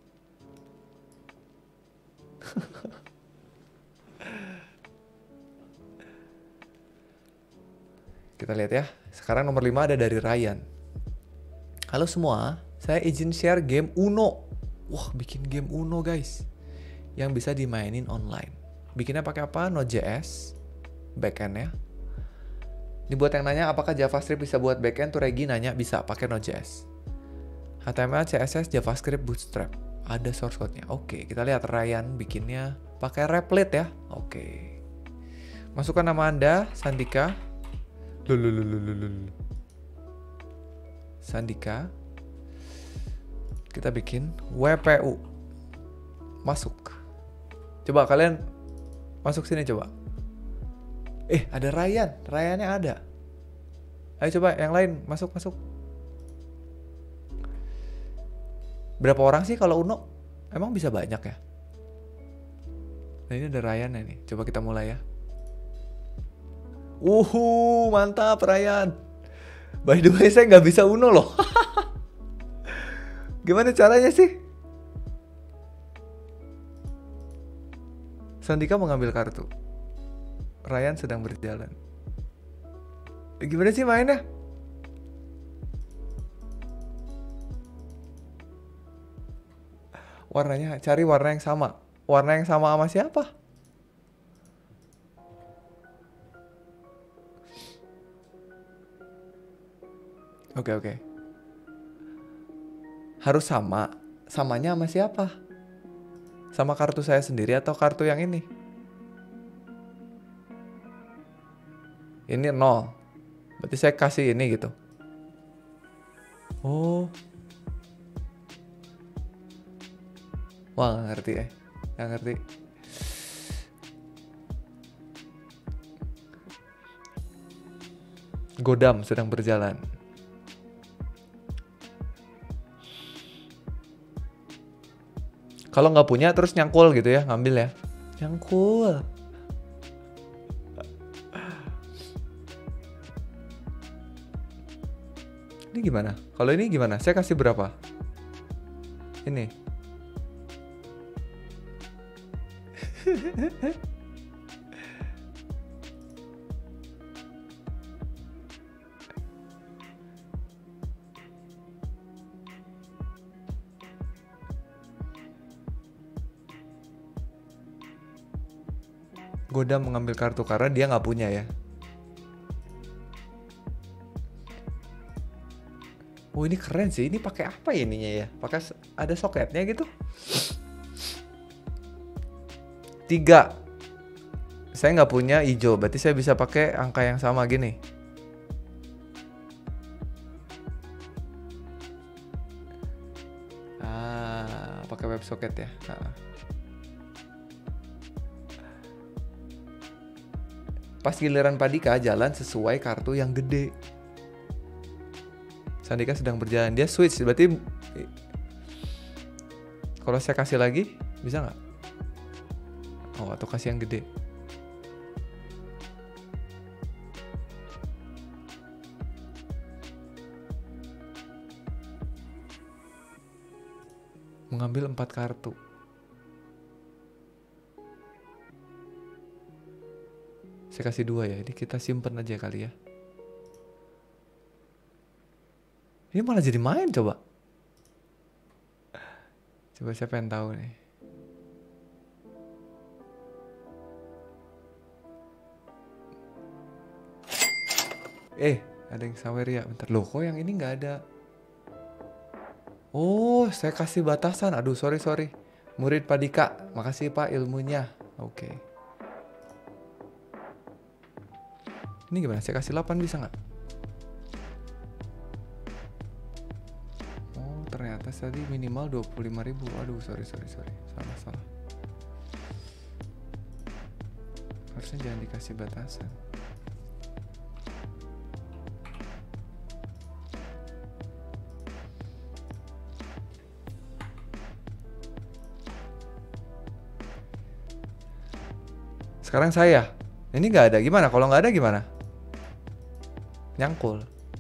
Kita lihat ya. Sekarang nomor lima ada dari Ryan. Halo semua, saya izin share game Uno. Wah, bikin game Uno guys. Yang bisa dimainin online. Bikinnya pakai apa? Node.js. Backend ya. Ini buat yang nanya apakah JavaScript bisa buat backend, tuh Regi nanya bisa pakai Node.js. H T M L, C S S, JavaScript, Bootstrap. Ada source code-nya. Oke, kita lihat Ryan bikinnya pakai Replit ya. Oke. Masukkan nama Anda, Sandika. Lulululululul. Sandika. Kita bikin W P U. Masuk. Coba kalian masuk sini coba. Eh, ada Ryan. Ryannya ada. Ayo coba yang lain masuk masuk. Berapa orang sih kalau Uno? Emang bisa banyak ya? Nah ini ada Ryan nih. Coba kita mulai ya. Uhu, mantap Ryan. By the way saya nggak bisa Uno loh. Gimana caranya sih? Sandika mengambil kartu. Ryan sedang berjalan. Gimana sih mainnya? Warnanya, cari warna yang sama. Warna yang sama sama siapa? Oke, oke. Harus sama. Samanya sama siapa? Sama kartu saya sendiri atau kartu yang ini? Ini nol. Berarti saya kasih ini gitu. Oh. Wah, nggak ngerti ya. Nggak ngerti. Godam sedang berjalan. Kalau nggak punya terus nyangkul gitu ya, ngambil ya. Nyangkul. Ini gimana? Kalau ini gimana? Saya kasih berapa? Ini. Godam mengambil kartu karena dia nggak punya ya. Oh ini keren sih. Ini pakai apa ya ininya ya? Pakai ada soketnya gitu. Tiga. Saya nggak punya hijau. Berarti saya bisa pakai angka yang sama gini. Ah, pakai web socket ya. Nah. Pas giliran Padika jalan sesuai kartu yang gede. Sandika sedang berjalan. Dia switch. Berarti kalau saya kasih lagi bisa nggak? Oh atau kasih yang gede. Mengambil empat kartu. Saya kasih dua ya. Ini kita simpen aja kali ya. Ini malah jadi main coba. Coba saya pengen tahu nih. Eh, ada yang sawer ya. Bentar, loh kok yang ini nggak ada. Oh, saya kasih batasan. Aduh, sorry sorry. Murid Padika, makasih Pak ilmunya. Oke. Okay. Ini gimana? Saya kasih delapan bisa nggak? Oh, ternyata tadi minimal dua puluh lima ribu. Aduh, sorry, sorry, sorry. Salah, salah. Harusnya jangan dikasih batasan. Sekarang saya. Ini nggak ada. Gimana? Kalau nggak ada gimana? Nyangkul.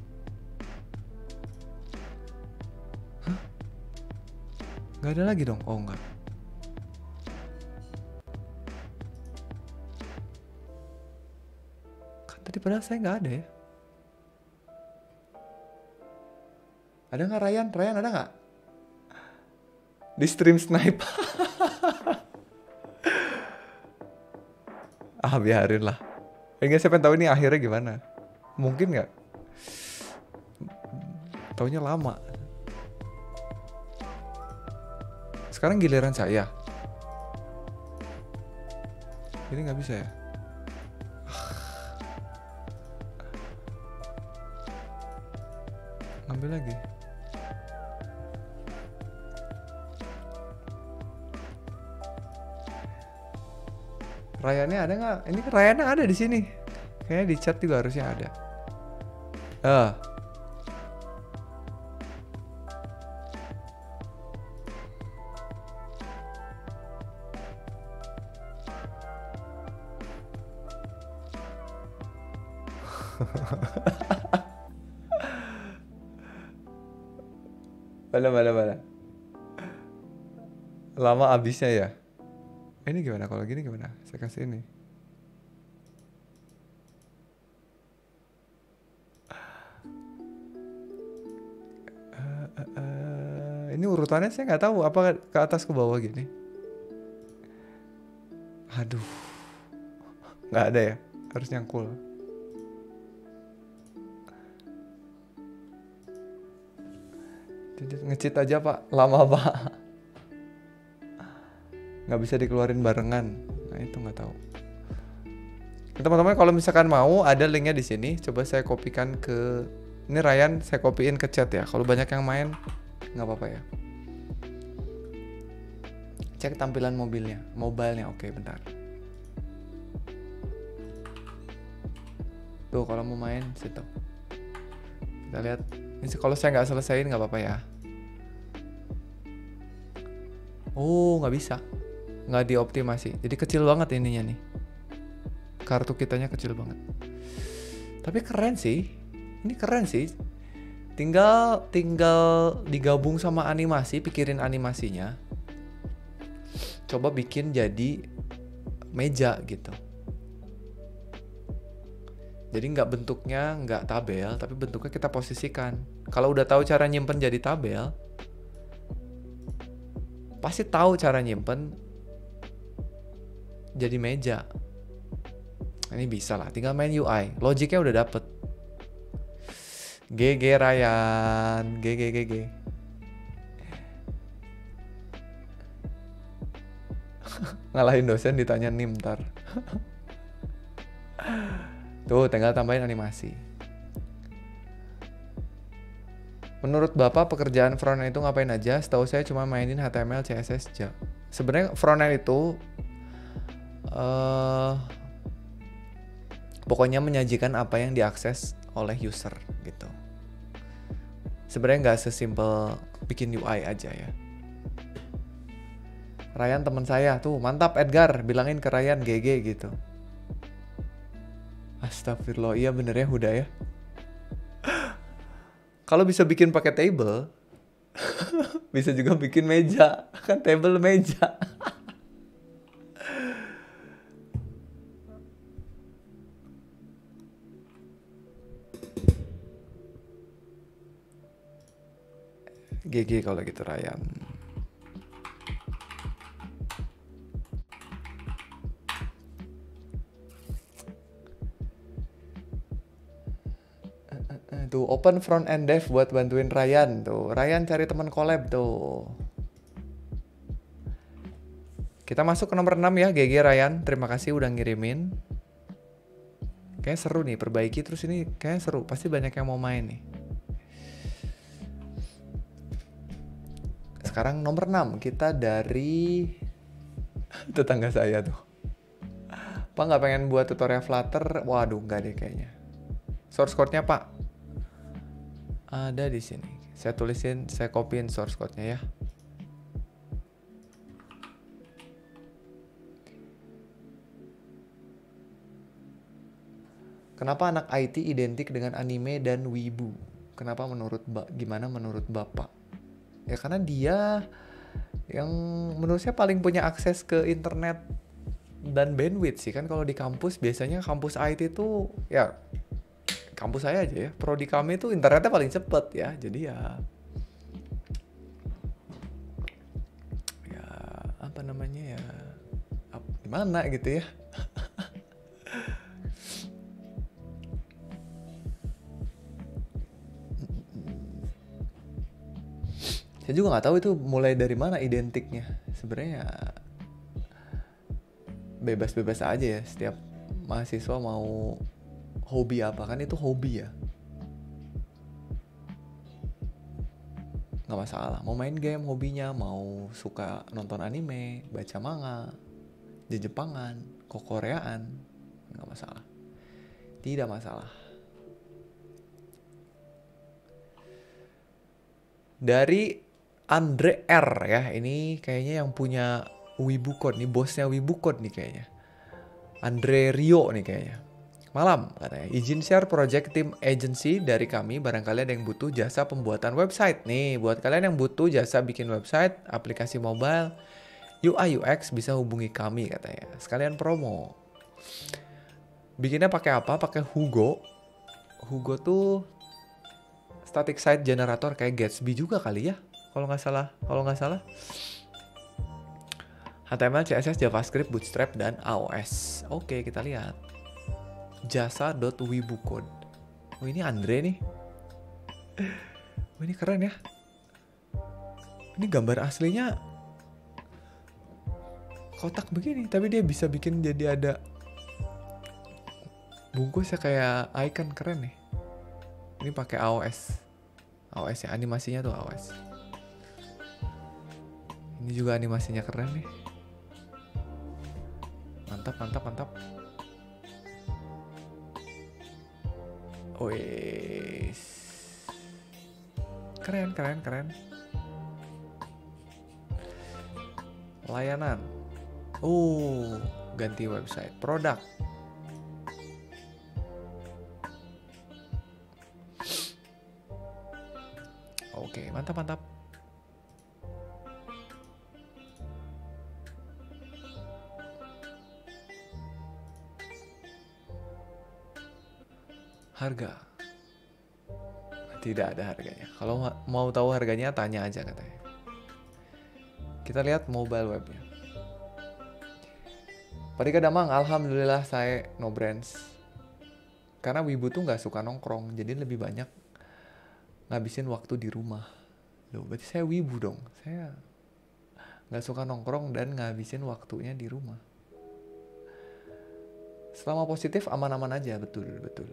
Hah? Nggak ada lagi dong? Oh nggak. Kan tadi padahal saya nggak ada ya. Ada nggak Ryan? Ryan ada nggak? Di stream snipe. Ah biarin lah. Enggak, saya pengen tahu ini akhirnya gimana. Mungkin nggak? Taunya lama. Sekarang giliran saya. Ini nggak bisa ya? Ngambil lagi. Rayanya ada nggak? Ini Rayanya ada di sini. Kayaknya di chat juga harusnya ada. Ah. Mana mana mana. Lama abisnya ya. Ini gimana kalau gini gimana? Saya kasih ini. Uh, uh, uh, ini urutannya saya nggak tahu apa ke atas ke bawah gini. Aduh, nggak ada ya. Harus nyangkul. Nge-cheat aja Pak, lama Pak. Nggak bisa dikeluarin barengan. Nah itu nggak tahu. Teman-teman kalau misalkan mau ada linknya di sini. Coba saya kopikan ke ini Ryan, saya kopiin ke chat ya. Kalau banyak yang main nggak apa-apa ya. Cek tampilan mobilnya, mobilenya. Oke, bentar. Tuh kalau mau main situ. Kita lihat. Ini kalau saya nggak selesaiin nggak apa-apa ya. Oh, nggak bisa. Nggak dioptimasi. Jadi kecil banget ininya nih. Kartu kitanya kecil banget. Tapi keren sih. Ini keren sih. Tinggal tinggal digabung sama animasi, pikirin animasinya. Coba bikin jadi meja gitu. Jadi nggak bentuknya nggak tabel, tapi bentuknya kita posisikan. Kalau udah tahu cara nyimpen jadi tabel, pasti tahu cara nyimpen jadi meja. Ini bisa lah, tinggal main U I. Logiknya udah dapet. G G Ryan, G G G G. Ngalahin dosen ditanya N I M ntar. Tuh, tinggal tambahin animasi. Menurut Bapak pekerjaan frontend itu ngapain aja? Setahu saya cuma mainin H T M L, C S S, Java. Sebenarnya frontend itu uh, pokoknya menyajikan apa yang diakses oleh user gitu. Sebenarnya nggak sesimpel bikin U I aja ya. Ryan teman saya tuh, mantap Edgar, bilangin ke Ryan G G gitu. Astagfirullah, iya bener ya Huda ya. Kalau bisa bikin pakai table, bisa juga bikin meja, kan table meja. G G kalau gitu Ryan. Tuh open front end dev buat bantuin Ryan tuh. Ryan cari teman collab tuh. Kita masuk ke nomor enam ya, G G Ryan. Terima kasih udah ngirimin. Kayaknya seru nih, perbaiki terus ini kayaknya seru. Pasti banyak yang mau main nih. Sekarang nomor enam, kita dari tetangga saya tuh. Pak nggak pengen buat tutorial Flutter? Waduh, nggak deh kayaknya. Source code-nya Pak ada di sini. Saya tulisin, saya copyin source code-nya ya. Kenapa anak I T identik dengan anime dan wibu? Kenapa menurut ba- gimana menurut Bapak? Ya karena dia yang menurut saya paling punya akses ke internet dan bandwidth sih kan. Kalau di kampus biasanya kampus I T itu ya kampus saya aja ya, prodi kami tuh internetnya paling cepet ya, jadi ya ya apa namanya ya ap, gimana gitu ya. Saya juga nggak tahu itu mulai dari mana identiknya. Sebenarnya bebas-bebas aja ya, setiap mahasiswa mau hobi apa, kan itu hobi ya, nggak masalah. Mau main game hobinya, mau suka nonton anime, baca manga, Jepangan, Koreaan, nggak masalah, tidak masalah. Dari Andre R ya, ini kayaknya yang punya Wibukode nih, bosnya Wibukode nih kayaknya, Andre Rio nih kayaknya. Malam katanya, izin share project tim agency dari kami, barangkali ada yang butuh jasa pembuatan website. Nih, buat kalian yang butuh jasa bikin website, aplikasi mobile, U I U X bisa hubungi kami katanya. Sekalian promo. Bikinnya pakai apa? Pakai Hugo. Hugo tuh static site generator kayak Gatsby juga kali ya, kalau nggak salah. Kalau nggak salah. H T M L, C S S, JavaScript, Bootstrap, dan A O S. Oke, kita lihat. Jasa.wibukode. Oh ini Andre nih. Oh ini keren ya. Ini gambar aslinya kotak begini, tapi dia bisa bikin jadi ada Bungkusnya kayak icon, keren nih. Ini pakai A O S. A O S ya, animasinya tuh A O S. Ini juga animasinya keren nih. Mantap, mantap, mantap. Wes. Keren, keren, keren. Layanan. Oh, ganti website. Produk. Oke, mantap, mantap. Harga. Tidak ada harganya. Kalau mau tahu harganya, tanya aja katanya. Kita lihat mobile webnya. Pak Dika Damang, alhamdulillah saya no brands. Karena wibu tuh nggak suka nongkrong, jadi lebih banyak ngabisin waktu di rumah. Loh, berarti saya wibu dong. Saya nggak suka nongkrong dan ngabisin waktunya di rumah. Selama positif aman-aman aja, betul, betul.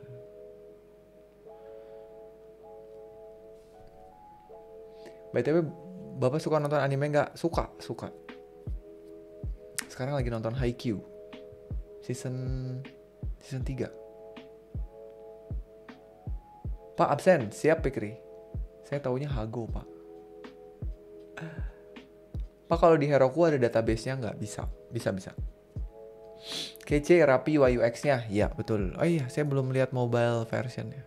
B T W, Bapak suka nonton anime nggak? Suka, suka. Sekarang lagi nonton Haikyuu. Season season tiga. Pak absen, siap Pikri. Saya taunya Hago, Pak. Pak kalau di Heroku ada database-nya nggak? Bisa, bisa, bisa. Kece, rapi U I U X-nya. Ya, betul. Oh iya, saya belum lihat mobile version-nya.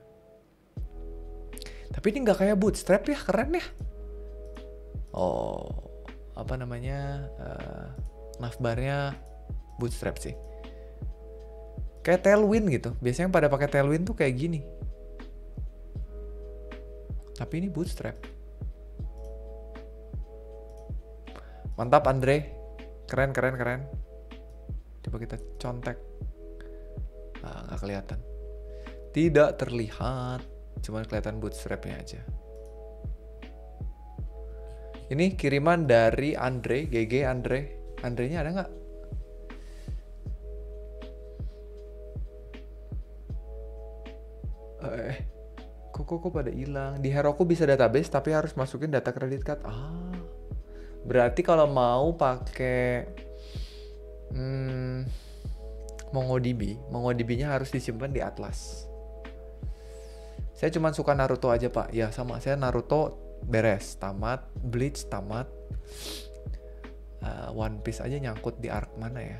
Tapi ini nggak kayak Bootstrap ya, keren ya. Oh, apa namanya, uh, navbarnya Bootstrap sih. Kayak Tailwind gitu. Biasanya yang pada pakai Tailwind tuh kayak gini. Tapi ini Bootstrap. Mantap Andre. Keren, keren, keren. Coba kita contek. Nah, nggak kelihatan. Tidak terlihat. Cuma kelihatan Bootstrapnya aja. Ini kiriman dari Andre, G G Andre. Andre-nya ada nggak? Eh, kok, kok, kok pada hilang? Di Heroku bisa database, tapi harus masukin data kredit card. Ah, berarti kalau mau pakai hmm, MongoDB, MongoDB-nya harus disimpan di Atlas. Saya cuma suka Naruto aja Pak. Ya sama, saya Naruto beres, tamat. Bleach tamat. uh, One Piece aja nyangkut di arc mana ya.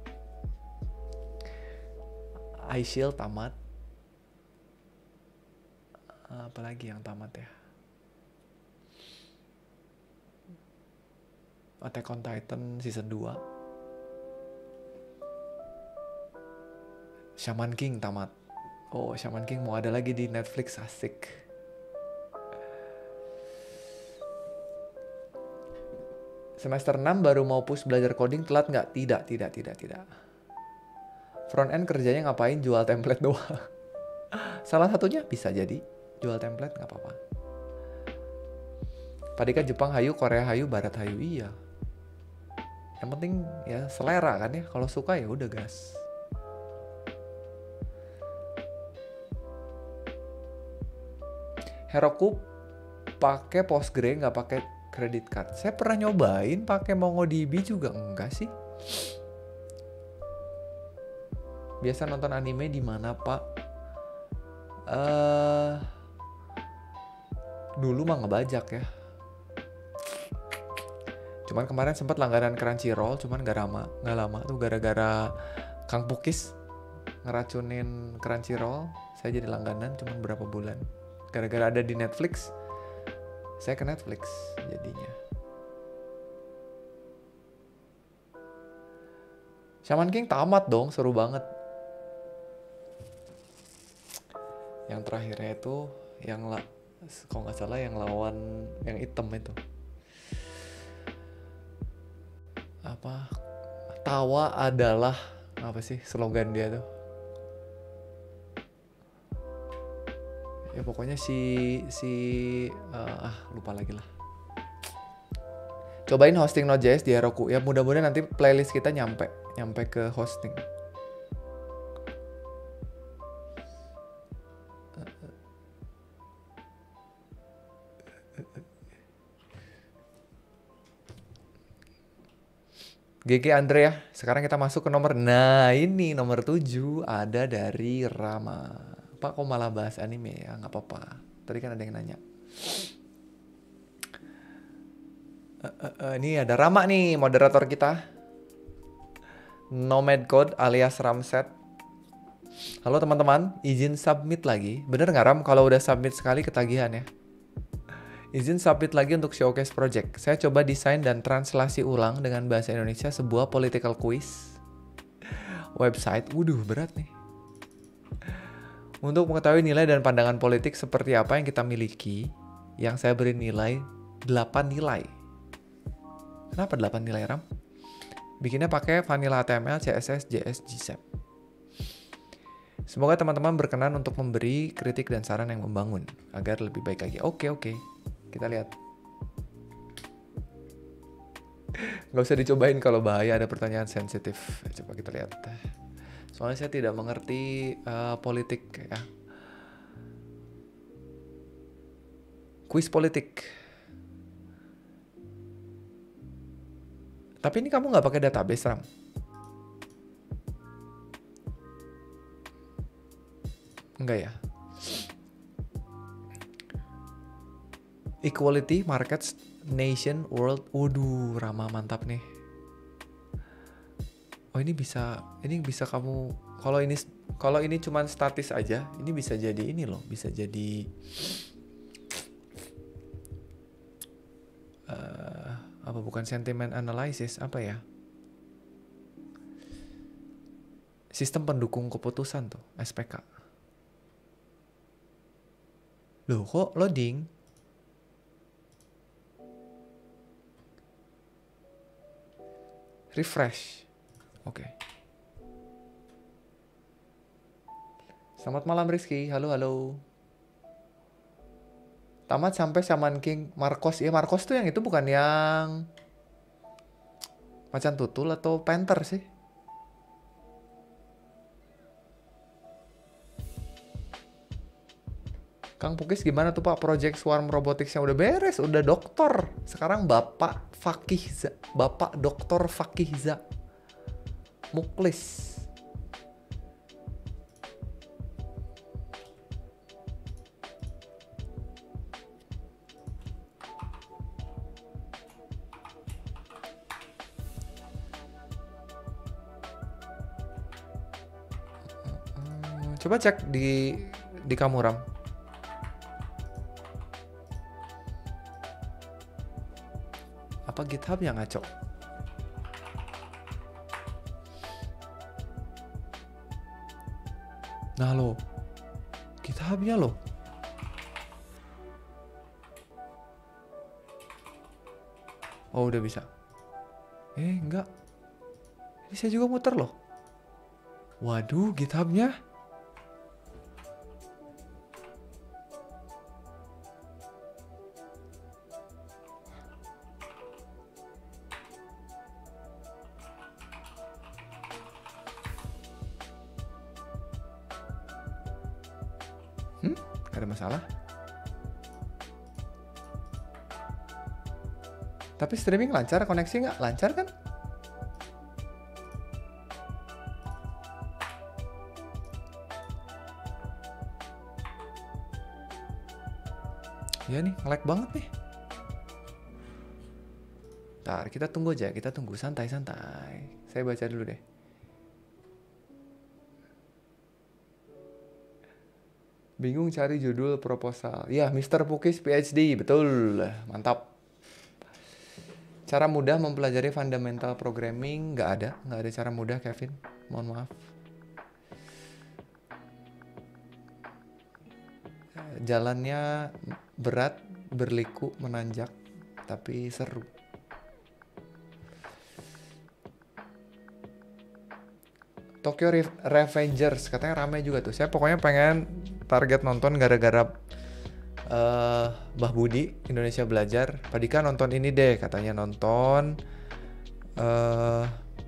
Ice Shield tamat. uh, Apalagi yang tamat ya. Attack on Titan season dua. Shaman King tamat. Oh, Shaman King mau ada lagi di Netflix, asik. Semester enam baru mau push belajar coding, telat nggak? Tidak, tidak, tidak, tidak. Front end kerjanya ngapain? Jual template doang. Salah satunya bisa jadi jual template, nggak apa-apa. Pak Dika Jepang hayu, Korea hayu, Barat hayu, iya. Yang penting ya selera kan ya. Kalau suka ya udah gas. Heroku pakai Postgre, nggak pakai credit card. Saya pernah nyobain pakai MongoDB juga enggak sih. Biasa nonton anime di mana Pak? Uh, dulu mah ngebajak ya. Cuman kemarin sempat langganan Crunchyroll, cuman gak lama, gak lama tuh gara-gara Kang Pukis ngeracunin Crunchyroll. Saya jadi langganan cuman berapa bulan. Gara-gara ada di Netflix, saya ke Netflix jadinya. Shaman King tamat dong, seru banget. Yang terakhirnya itu yang la, kalau nggak salah yang lawan yang hitam itu. Apa? Tawa adalah apa sih slogan dia tuh? Ya pokoknya si si uh, ah lupa lagi lah. Cobain hosting Node.js di Heroku. Ya mudah-mudahan nanti playlist kita nyampe nyampe ke hosting. G G Andre ya. Sekarang kita masuk ke nomor. Nah ini nomor tujuh ada dari Rama. Pak kok malah bahas anime ya? Nggak apa-apa. Tadi kan ada yang nanya. Uh, uh, uh, ini ada Rama nih moderator kita. Nomad Code alias Ramset. Halo teman-teman, izin submit lagi. Bener nggak Ram kalau udah submit sekali ketagihan ya? Izin submit lagi untuk showcase project. Saya coba desain dan translasi ulang dengan bahasa Indonesia sebuah political quiz website. Waduh, berat nih. Untuk mengetahui nilai dan pandangan politik seperti apa yang kita miliki, yang saya beri nilai delapan nilai. Kenapa delapan nilai, Ram? Bikinnya pakai Vanilla H T M L, C S S, J S, G S A P. Semoga teman-teman berkenan untuk memberi kritik dan saran yang membangun agar lebih baik lagi. Oke, oke. Kita lihat. Nggak usah dicobain kalau bahaya, ada pertanyaan sensitif. Coba kita lihat. Soalnya saya tidak mengerti uh, politik ya. Kuis politik. Tapi ini kamu nggak pakai database, Ram? Enggak ya? Equality, markets, nation, world. Waduh, Rama mantap nih. Oh ini bisa, ini bisa kamu. Kalau ini, kalau ini cuman statis aja, ini bisa jadi ini loh, bisa jadi. Uh, apa bukan sentiment analysis, apa ya? Sistem pendukung keputusan tuh, S P K. Loh kok loading? Refresh. Oke. Okay. Selamat malam Rizky, halo halo. Tamat sampai Shaman King Marcos. Ya Marcos tuh yang itu bukan yang Macan Tutul atau Panther sih? Kang Pukis gimana tuh Pak project Swarm Robotics yang udah beres, udah doktor. Sekarang Bapak Fakihza, Bapak Doktor Fakihza Muklis. Coba cek di di kamu Ram. Apa GitHub yang ngaco? Nah lo, GitHub-nya lo. Oh udah bisa. Eh enggak. Ini saya juga muter loh. Waduh, GitHub-nya. Hmm, gak ada masalah. Tapi streaming lancar, koneksi nggak lancar kan? Ya nih, nge-lag banget nih. Ntar, kita tunggu aja, kita tunggu santai-santai. Saya baca dulu deh. Bingung cari judul proposal. Ya, mister Pukis P H D, betul. Mantap. Cara mudah mempelajari fundamental programming, nggak ada. Nggak ada cara mudah, Kevin. Mohon maaf. Jalannya berat, berliku, menanjak, tapi seru. Tokyo Revengers, katanya rame juga tuh. Saya pokoknya pengen target nonton gara-gara uh, Mbah Budi Indonesia Belajar. Pak Dika nonton ini deh, katanya nonton uh,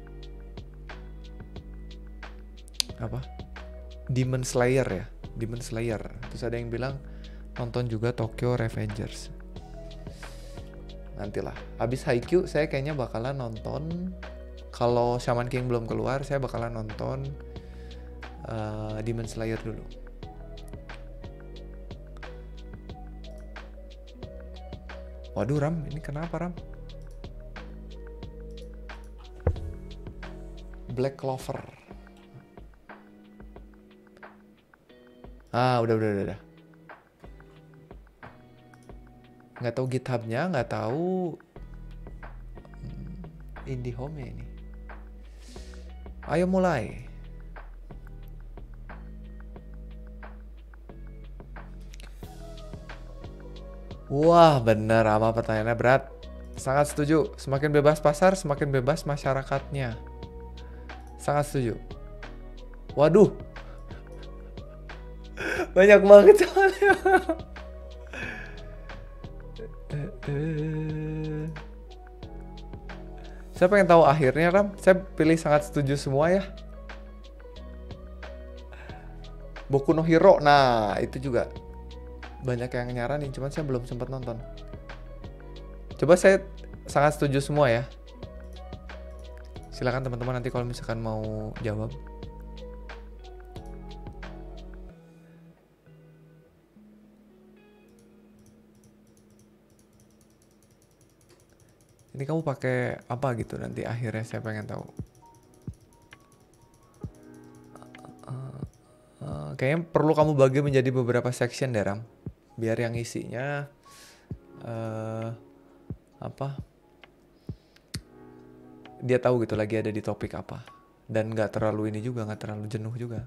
apa? Demon Slayer ya, Demon Slayer. Terus ada yang bilang nonton juga Tokyo Revengers. Nantilah. Abis Haikyuu saya kayaknya bakalan nonton kalau Shaman King belum keluar, saya bakalan nonton uh, Demon Slayer dulu. Waduh Ram, ini kenapa Ram? Black Clover. Ah, udah udah udah. udah. Nggak tahu GitHub-nya, nggak tahu hmm, IndieHome-nya ini. Ayo mulai. Wah, bener Rama, pertanyaannya berat. Sangat setuju. Semakin bebas pasar, semakin bebas masyarakatnya. Sangat setuju. Waduh. Banyak banget soalnya. Saya pengen tahu akhirnya Ram. Saya pilih sangat setuju semua ya. Boku no Hero. Nah itu juga banyak yang nyaranin, cuman saya belum sempat nonton. Coba saya sangat setuju semua ya. Silakan teman-teman nanti kalau misalkan mau jawab. Ini kamu pakai apa gitu nanti akhirnya, saya pengen tahu. Uh, uh, kayaknya perlu kamu bagi menjadi beberapa section deh Ram, biar yang isinya uh, apa dia tahu gitu lagi ada di topik apa, dan nggak terlalu ini juga, nggak terlalu jenuh juga.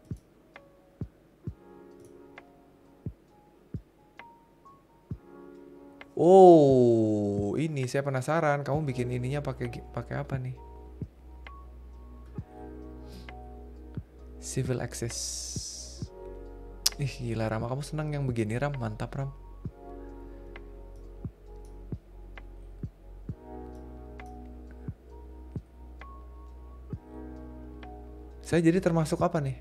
Oh, ini saya penasaran. Kamu bikin ininya pakai pakai apa nih? Civil Access. Ih, gila Rama, kamu senang yang begini Ram? Mantap Ram. Saya jadi termasuk apa nih?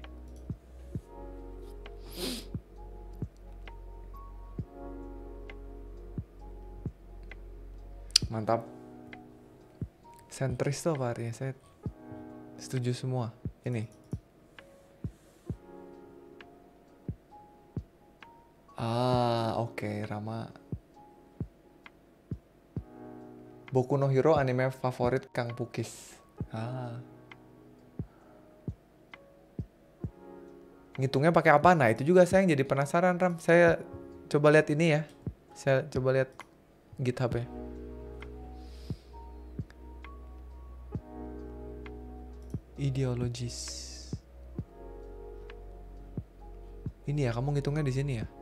Mantap. Sentris tuh apa artinya? Saya setuju semua. Ini. Ah, oke okay, Rama. Boku no Hero anime favorit Kang Pukis. Ah. Ngitungnya pakai apa? Nah, itu juga saya yang jadi penasaran Ram. Saya coba lihat ini ya. Saya coba lihat GitHub ya. Ideologis. Ini ya, kamu ngitungnya di sini ya.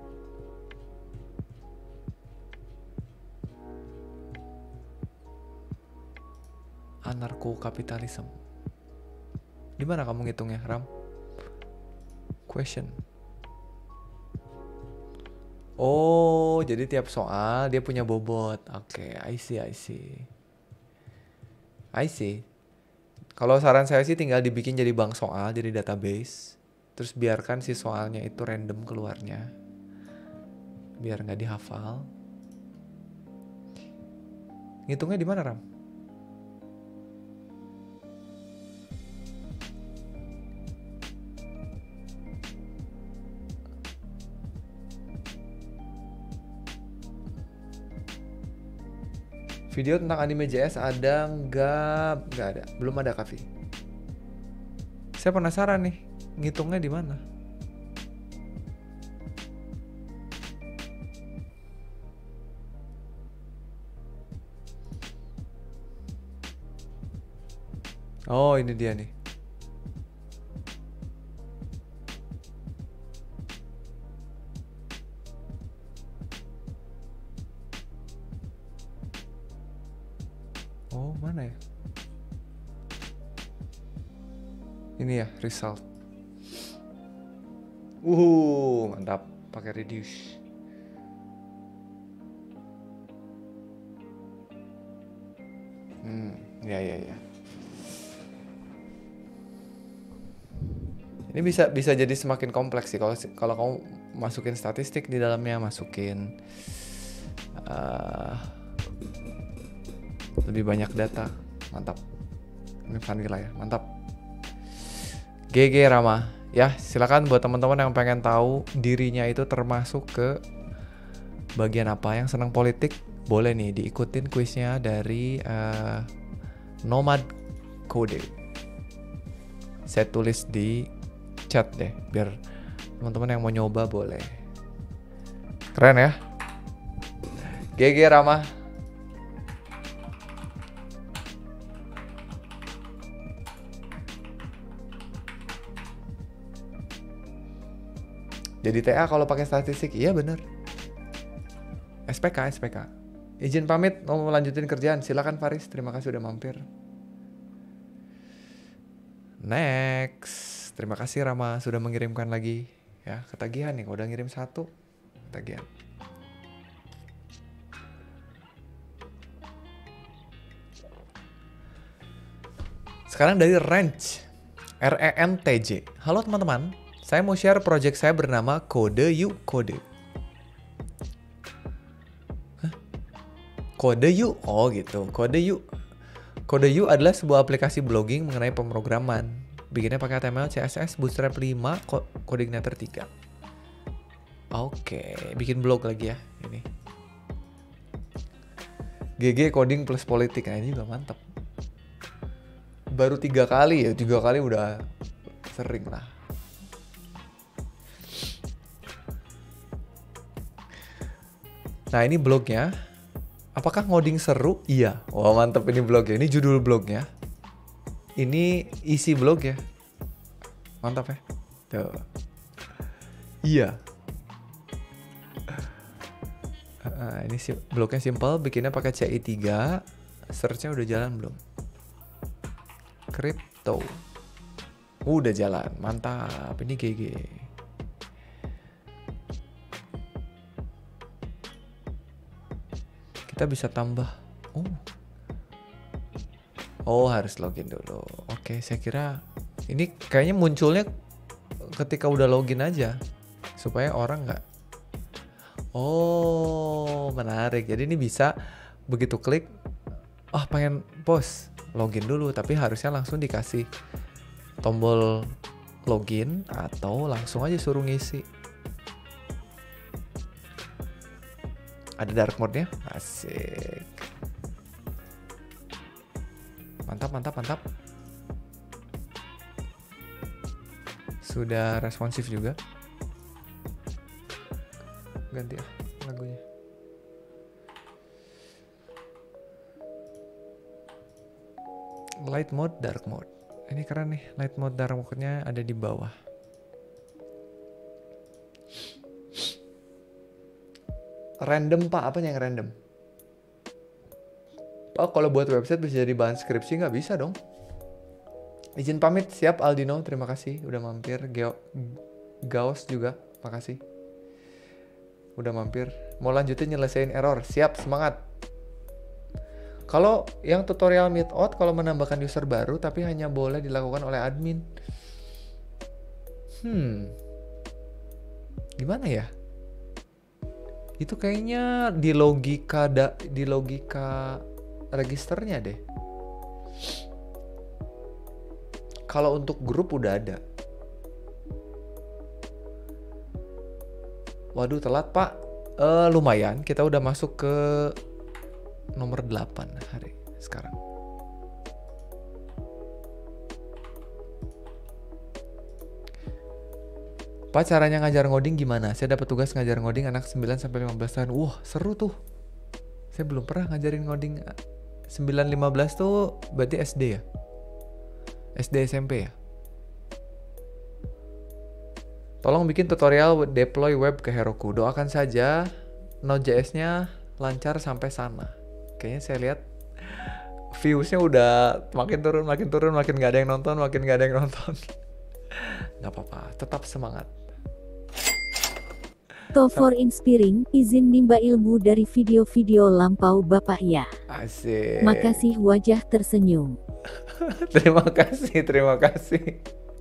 Anarko-kapitalisme. Di mana kamu ngitungnya, Ram? Question. Oh, jadi tiap soal dia punya bobot. Oke, okay, I see, I see. I see. Kalau saran saya sih tinggal dibikin jadi bank soal, jadi database. Terus biarkan si soalnya itu random keluarnya. Biar nggak dihafal. Ngitungnya di mana, Ram? Video tentang anime J S ada nggak? Nggak ada, belum ada Kavi. Saya penasaran nih, ngitungnya di mana? Oh, ini dia nih. Oh, mana ya? Ini ya, result. Uh, mantap. Pakai reduce. Hmm, ya ya ya. Ini bisa bisa jadi semakin kompleks sih kalau kalau kamu masukin statistik di dalamnya, masukin uh, lebih banyak data. Mantap. Ini vanilla ya, mantap. G G Rama. Ya, silakan buat teman-teman yang pengen tahu dirinya itu termasuk ke bagian apa, yang senang politik, boleh nih diikutin kuisnya dari uh, Nomad Code. Saya tulis di chat deh, biar teman-teman yang mau nyoba boleh. Keren ya. G G Rama. Jadi T A kalau pakai statistik, iya bener. S P K, S P K. Izin pamit, mau melanjutin kerjaan. Silakan Faris, terima kasih udah mampir. Next, terima kasih Rama sudah mengirimkan lagi. Ya, ketagihan nih, udah ngirim satu, ketagihan. Sekarang dari Ranch, R E N T J. Halo teman-teman, saya mau share project saya bernama Kode Yuk Kode. Hah? Kode Yuk? Oh gitu, Kode Yuk. Kode Yuk adalah sebuah aplikasi blogging mengenai pemrograman. Bikinnya pakai H T M L, C S S, Bootstrap lima, Codeignator tiga. Oke, bikin blog lagi ya ini. G G coding plus politik, nah ini juga mantap. Baru tiga kali ya, tiga kali udah sering lah. Nah ini blognya. Apakah ngoding seru? Iya. Wah mantep ini blognya. Ini judul blognya. Ini isi blog ya. Mantap ya. Tuh. Iya. Uh, ini si blognya simple. Bikinnya pakai C I tiga. Searchnya udah jalan belum? Crypto. Udah jalan. Mantap. Ini G G. Kita bisa tambah. Oh. Oh, harus login dulu. Oke, saya kira ini kayaknya munculnya ketika udah login aja. Supaya orang nggak. Oh, menarik. Jadi ini bisa begitu klik. Ah, oh, pengen post. Login dulu. Tapi harusnya langsung dikasih tombol login. Atau langsung aja suruh ngisi. Ada dark mode-nya? Asik. Mantap, mantap, mantap. Sudah responsif juga. Ganti ah lagunya. Light mode, dark mode. Ini keren nih. Light mode, dark mode-nya ada di bawah. Random pak, apa yang random? Pak, kalau buat website bisa jadi bahan skripsi nggak bisa dong? Izin pamit, siap Aldino, terima kasih udah mampir. Geo, Gaos juga, makasih udah mampir. Mau lanjutin nyelesain error, siap, semangat. Kalau yang tutorial Meetout, kalau menambahkan user baru tapi hanya boleh dilakukan oleh admin. Hmm, gimana ya? Itu kayaknya di logika da, di logika registernya deh. Kalau untuk grup udah ada. Waduh telat pak. Uh, lumayan, kita udah masuk ke nomor delapan hari sekarang. Pak, caranya ngajar ngoding gimana? Saya dapat tugas ngajar ngoding anak sembilan sampai lima belas tahun. Wah, seru tuh. Saya belum pernah ngajarin ngoding. sembilan lima belas tuh berarti S D ya? S D S M P ya? Tolong bikin tutorial deploy web ke Heroku. Doakan saja Node.js-nya lancar sampai sana. Kayaknya saya lihat views-nya udah makin turun, makin turun, makin gak ada yang nonton, makin gak ada yang nonton. Gak apa-apa, tetap semangat. To for inspiring, izin nimba ilmu dari video-video lampau Bapak ya. Asik. Makasih wajah tersenyum. Terima kasih, terima kasih.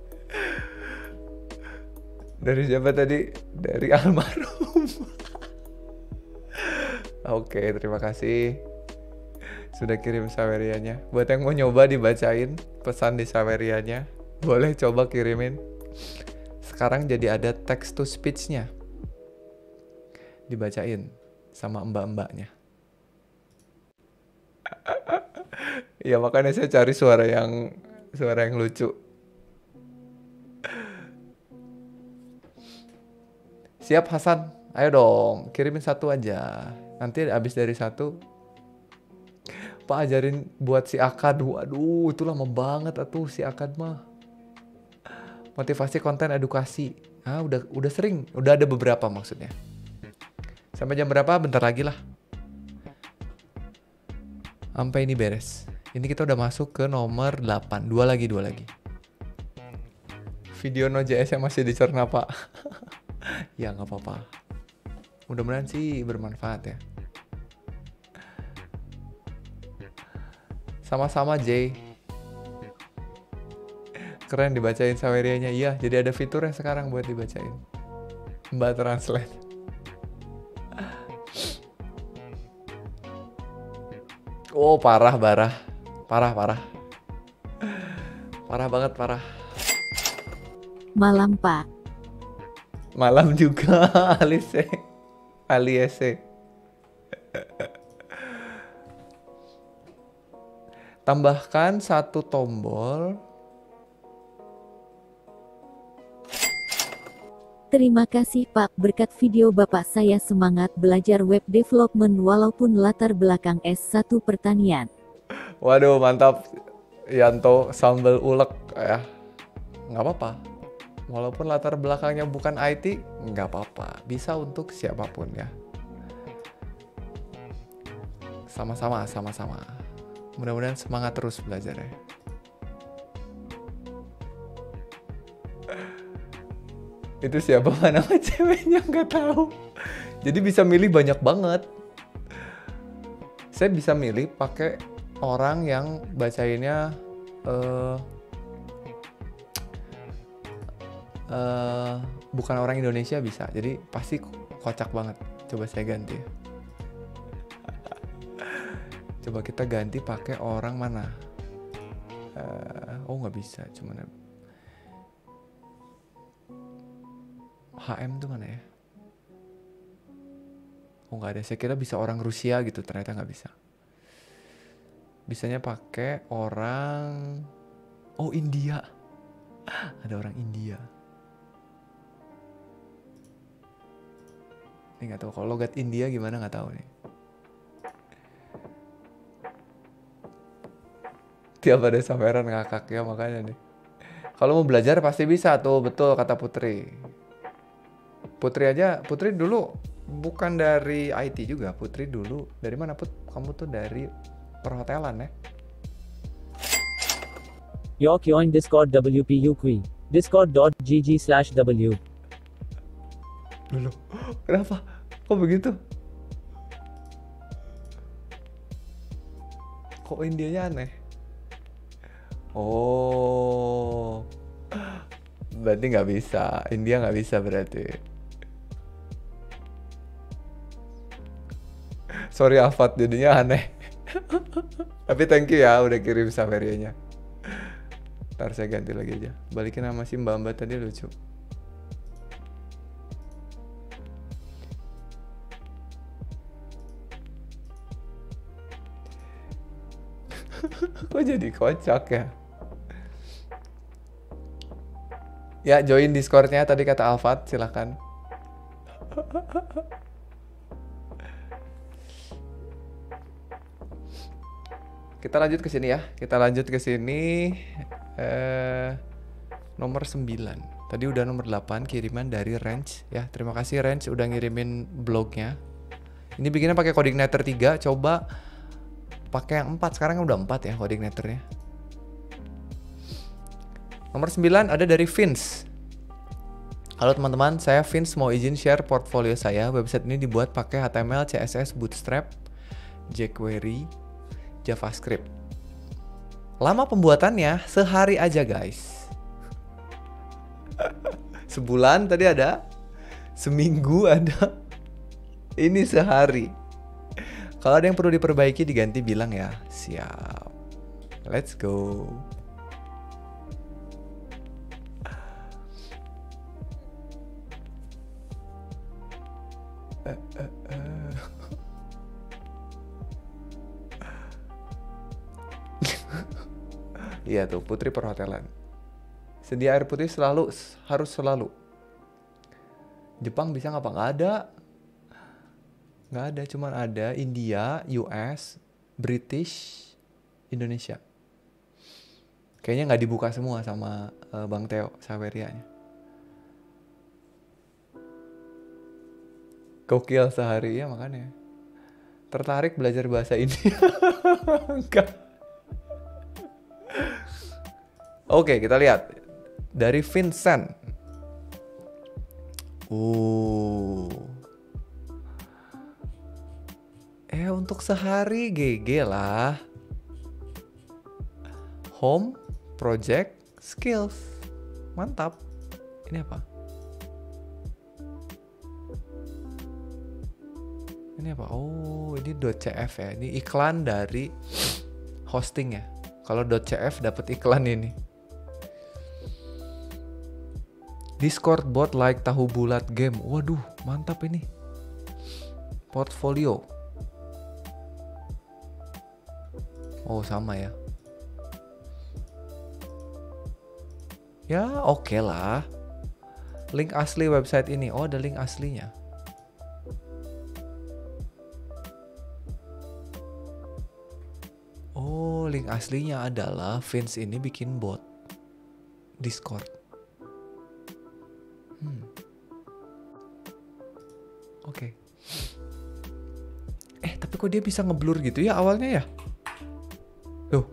Dari siapa tadi? Dari almarhum. Oke, terima kasih. Sudah kirim Sawerianya. Buat yang mau nyoba dibacain pesan di Sawerianya, boleh coba kirimin. Sekarang jadi ada text to speech-nya. Dibacain sama mbak-mbaknya. Ya makanya saya cari suara yang suara yang lucu. Siap Hasan? Ayo dong, kirimin satu aja. Nanti abis dari satu, Pak ajarin buat si Akad. Waduh, itu lama banget atuh si Akad mah. Motivasi konten edukasi. Ah, udah udah sering, udah ada beberapa maksudnya. Sampai jam berapa? Bentar lagi lah. Sampai ini beres. Ini kita udah masuk ke nomor delapan. Dua lagi, dua lagi. Video Node.js yang masih dicerna, Pak. Ya, nggak apa-apa. Mudah-mudahan sih bermanfaat ya. Sama-sama, Jay. Keren dibacain Sawerianya. Iya, jadi ada fiturnya sekarang buat dibacain. Mbak Translate. Oh, parah, parah. Parah, parah. Parah banget, parah. Malam, Pak. Malam juga, Alice. Aliese. Tambahkan satu tombol. Terima kasih Pak, berkat video Bapak saya semangat belajar web development walaupun latar belakang S satu pertanian. Waduh, mantap. Yanto sambal ulek ya. Nggak apa-apa. Walaupun latar belakangnya bukan I T, nggak apa-apa. Bisa untuk siapapun ya. Sama-sama, sama-sama. Mudah-mudahan semangat terus belajarnya. Itu siapa nama ceweknya nggak tahu. Jadi bisa milih banyak banget. Saya bisa milih pakai orang yang bacainnya uh, uh, bukan orang Indonesia bisa. Jadi pasti kocak banget. Coba saya ganti. Coba kita ganti pakai orang mana? Uh, oh nggak bisa, cuman H M tuh mana ya? Oh nggak ada, saya kira bisa orang Rusia gitu, ternyata nggak bisa. Bisanya pakai orang, oh India, ada orang India. Ini nggak tahu kalau logat India gimana, nggak tahu nih. Tiap ada saweran ngakak ya makanya nih. Kalau mau belajar pasti bisa tuh, betul kata Putri. Putri aja, Putri dulu bukan dari I T juga. Putri dulu dari mana Put? Kamu tuh dari perhotelan ya? Yok join Discord W P U Q. Discord.gg slash W. Dulu. Kenapa? Kok begitu? Kok Indianya aneh? Oh. Berarti nggak bisa. India nggak bisa berarti. Sorry Afat, jadinya aneh. Tapi thank you ya udah kirim Sawerianya. Ntar saya ganti lagi aja. Balikin nama si mbak-mbak tadi lucu. Kok jadi kocak ya? Ya join Discord-nya tadi kata Alfat, silahkan. Kita lanjut ke sini ya. Kita lanjut ke sini. Eh, nomor sembilan. Tadi udah nomor delapan kiriman dari Range ya. Terima kasih Range udah ngirimin blognya. Ini bikinnya pakai Coordinator tiga. Coba pakai yang empat. Sekarang udah empat ya Coordinatornya. Nomor sembilan ada dari Vince. Halo teman-teman, saya Vince mau izin share portfolio saya. Website ini dibuat pakai H T M L, C S S, Bootstrap, jQuery, JavaScript. Lama pembuatannya sehari aja guys. Sebulan tadi ada, seminggu ada, ini sehari. Kalau ada yang perlu diperbaiki diganti bilang ya. Siap. Let's go. Uh, uh, uh. Iya tuh, Putri Perhotelan. Sedia air putih selalu, harus selalu. Jepang bisa nggak, Pak? Nggak ada. Nggak ada, cuman ada India, U S, British, Indonesia. Kayaknya nggak dibuka semua sama uh, Bang Theo Saweria-nya. Gokil sehari ya makanya. Tertarik belajar bahasa India? Enggak. Oke, kita lihat dari Vincent. Uh. Eh, untuk sehari G G lah. Home, project, skills. Mantap. Ini apa? Ini apa? Oh, ini .cf ya. Ini iklan dari hosting ya. Kalau .cf dapat iklan ini. Discord bot like tahu bulat game. Waduh, mantap ini. Portfolio. Oh, sama ya. Ya, oke okay lah. Link asli website ini. Oh, ada link aslinya. Oh, link aslinya adalah Vince ini bikin bot Discord. Hmm. Oke. Okay. Eh, tapi kok dia bisa ngeblur gitu ya awalnya ya? Tuh.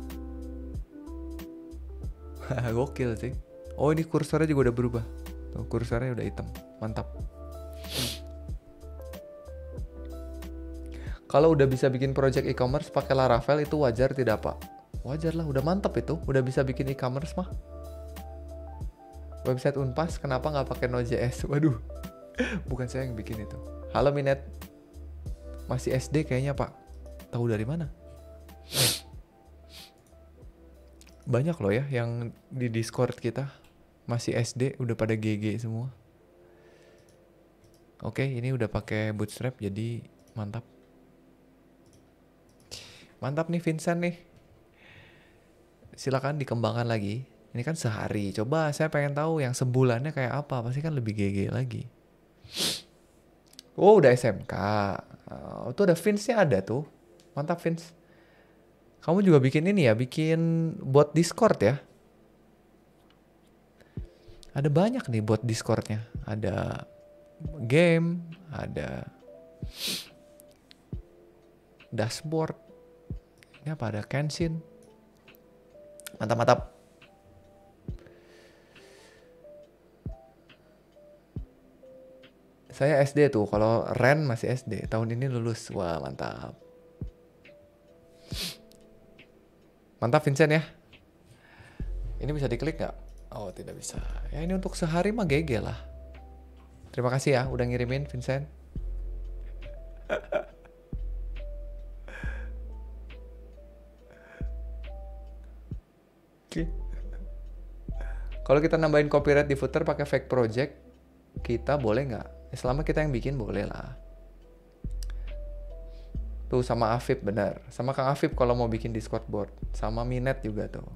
Gokil sih. Oh, ini kursornya juga udah berubah. Tuh, kursornya udah hitam. Mantap. Kalau udah bisa bikin project e-commerce pakai Laravel itu wajar tidak, Pak? Wajar lah, udah mantap itu. Udah bisa bikin e-commerce mah. Website Unpas kenapa nggak pakai Node.js? Waduh. Bukan saya yang bikin itu. Halo Minet. Masih S D kayaknya, Pak. Tahu dari mana? Banyak loh ya yang di Discord kita masih S D udah pada G G semua. Oke, ini udah pakai Bootstrap jadi mantap. Mantap nih Vincent nih. Silakan dikembangkan lagi. Ini kan sehari. Coba saya pengen tahu yang sebulannya kayak apa. Pasti kan lebih G G lagi. Oh, udah S M K. Oh, tuh ada Vince-nya ada tuh. Mantap Vince. Kamu juga bikin ini ya, bikin bot Discord ya. Ada banyak nih bot Discordnya. Ada game, ada dashboard. Ini apa? Ada Kenshin. Mantap-mantap. Saya S D tuh, kalau Ren masih S D. Tahun ini lulus. Wah, mantap. Mantap Vincent ya. Ini bisa diklik nggak? Oh, tidak bisa. Ya ini untuk sehari mah G G lah. Terima kasih ya udah ngirimin Vincent. Oke. Kalau kita nambahin copyright di footer pakai fake project, kita boleh nggak? Selama kita yang bikin boleh lah. Tuh sama Afif benar. Sama Kang Afif kalau mau bikin Discord board. Sama Minet juga tuh.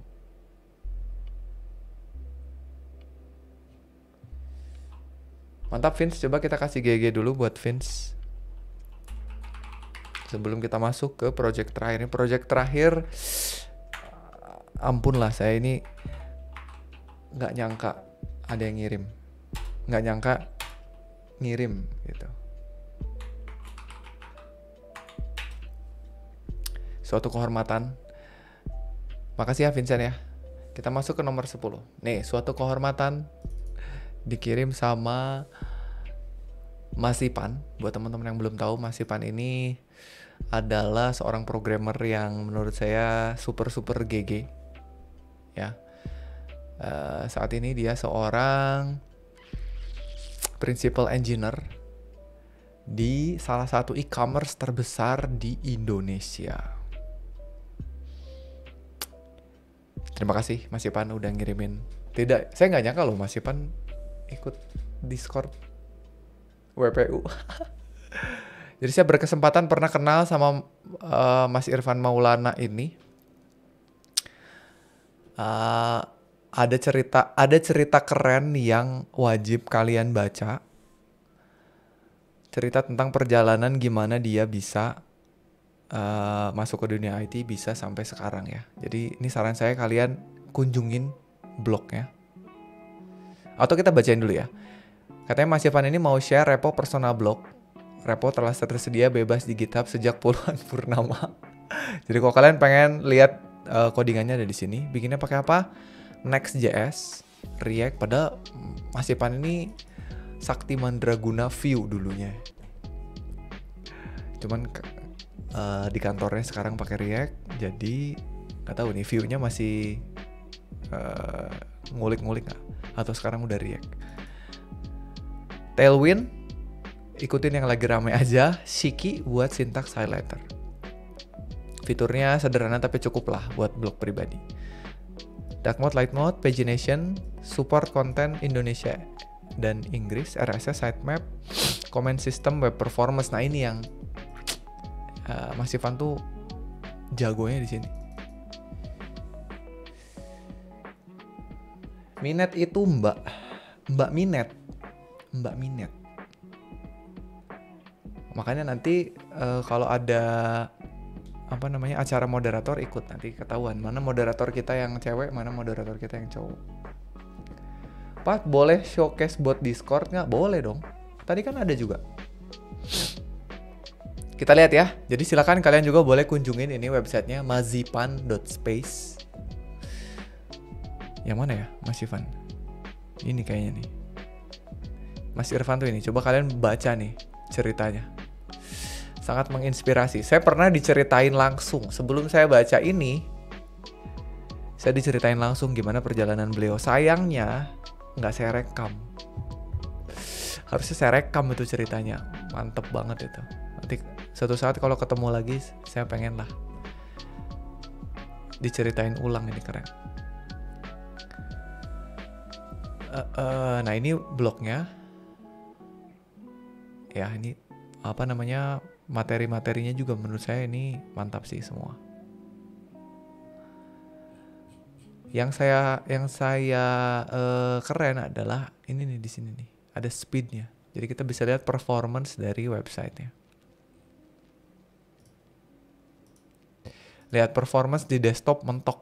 Mantap Vince. Coba kita kasih G G dulu buat Vince. Sebelum kita masuk ke project terakhir. Ini project terakhir. Ampun lah saya ini nggak nyangka ada yang ngirim. Nggak nyangka ngirim gitu. Suatu kehormatan. Makasih ya Vincent ya. Kita masuk ke nomor sepuluh. Nih, suatu kehormatan dikirim sama Mas Ipan. Buat teman-teman yang belum tahu, Mas Ipan ini adalah seorang programmer yang menurut saya super-super G G. Ya. Uh, saat ini dia seorang principal engineer di salah satu e-commerce terbesar di Indonesia. Terima kasih Mas Ipan udah ngirimin. Tidak, saya nggak nyangka loh Mas Ipan ikut Discord W P U. Jadi saya berkesempatan pernah kenal sama uh, Mas Irfan Maulana ini. Uh, ada cerita, ada cerita keren yang wajib kalian baca. Cerita tentang perjalanan gimana dia bisa uh, masuk ke dunia I T bisa sampai sekarang ya. Jadi ini saran saya kalian kunjungin blognya. Atau kita bacain dulu ya. Katanya Mas Irfan ini mau share repo personal blog. Repo telah tersedia bebas di GitHub sejak puluhan purnama. Jadi kalau kalian pengen lihat uh, codingannya ada di sini. Bikinnya pakai apa? Next.js, React. Padahal Mas Irfan ini Sakti Mandraguna Vue dulunya. Cuman uh, di kantornya sekarang pakai React. Jadi nggak tahu nih Vue-nya masih uh, ngulik-ngulik nggak? Atau sekarang udah React. Tailwind, ikutin yang lagi rame aja. Shiki buat syntax highlighter. Fiturnya sederhana tapi cukup lah buat blog pribadi. Dark mode, light mode, pagination, support konten Indonesia dan Inggris, R S S, sitemap, comment system, web performance. Nah ini yang uh, Mas Irfan tuh jagonya di sini. Minet itu Mbak, Mbak Minet, Mbak Minet. Makanya nanti uh, kalau ada apa namanya acara moderator ikut, nanti ketahuan mana moderator kita yang cewek, mana moderator kita yang cowok. Pak, boleh showcase buat Discord nggak? Boleh dong. Tadi kan ada juga. Kita lihat ya. Jadi silakan kalian juga boleh kunjungin ini websitenya mazipan dot space. Yang mana ya, Mas Irfan? Ini kayaknya nih. Mas Irfan tuh ini. Coba kalian baca nih ceritanya. Sangat menginspirasi. Saya pernah diceritain langsung. Sebelum saya baca ini, saya diceritain langsung gimana perjalanan beliau. Sayangnya nggak saya rekam. Harusnya saya rekam itu ceritanya. Mantep banget itu. Nanti suatu saat kalau ketemu lagi, saya pengen lah diceritain ulang, ini keren. Uh, uh, nah ini blognya. Ya ini apa namanya, materi-materinya juga menurut saya ini mantap sih semua. Yang saya yang saya uh, keren adalah ini nih di sini nih, ada speednya. Jadi kita bisa lihat performance dari websitenya. Lihat performance di desktop mentok.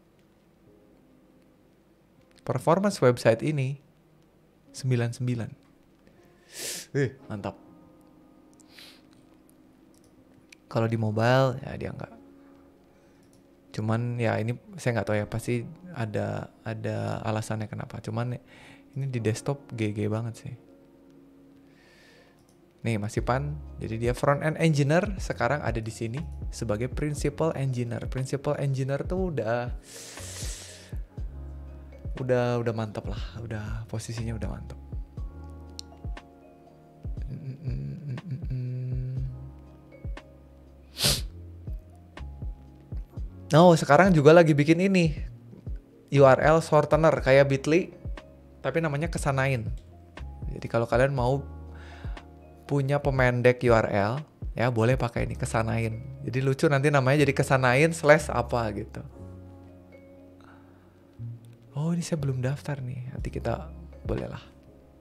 Performance website ini sembilan puluh sembilan. Eh, mantap. Kalau di mobile ya dia enggak. Cuman ya ini saya nggak tahu ya, pasti ada ada alasannya kenapa. Cuman ini di desktop G G banget sih. Nih Mas Ipan, jadi dia front end engineer, sekarang ada di sini sebagai principal engineer. Principal engineer tuh udah udah udah mantap lah, udah posisinya udah mantap. Oh, sekarang juga lagi bikin ini U R L shortener kayak Bitly, tapi namanya Kesanain. Jadi kalau kalian mau punya pemendek U R L, ya boleh pakai ini Kesanain. Jadi lucu nanti namanya jadi Kesanain slash apa gitu. Oh ini saya belum daftar nih, nanti kita boleh lah.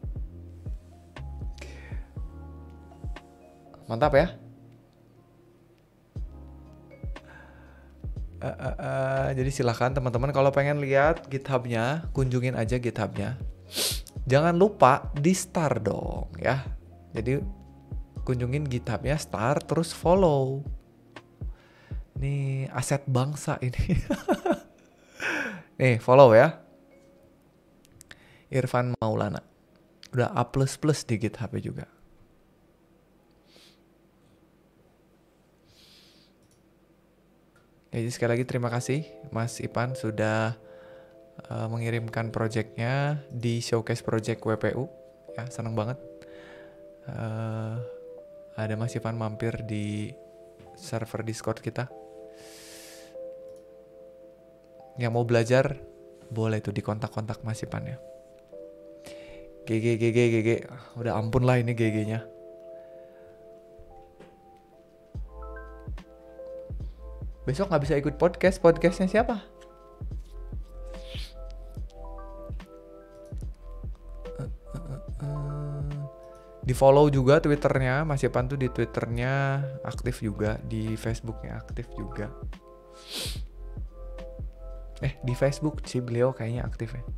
Mantap ya. Uh, uh, uh, jadi silahkan teman-teman kalau pengen lihat GitHub-nya, kunjungin aja GitHub-nya. Jangan lupa di star dong ya. Jadi kunjungin GitHub-nya, star, terus follow. Ini aset bangsa ini. Nih follow ya. Irfan Maulana. Udah A plus plus di GitHub-nya juga. Jadi sekali lagi terima kasih Mas Ipan sudah uh, mengirimkan projectnya di showcase project W P U. Ya senang banget. Uh, ada Mas Ivan mampir di server Discord kita. Yang mau belajar boleh tuh di kontak-kontak Mas Ivan ya. G G G G G G. Udah ampun lah ini G G-nya. Besok nggak bisa ikut podcast. Podcastnya siapa? Di follow juga Twitternya Mas Ivan tuh, di Twitternya aktif juga, di Facebooknya aktif juga. Eh di Facebook sih beliau kayaknya aktif ya.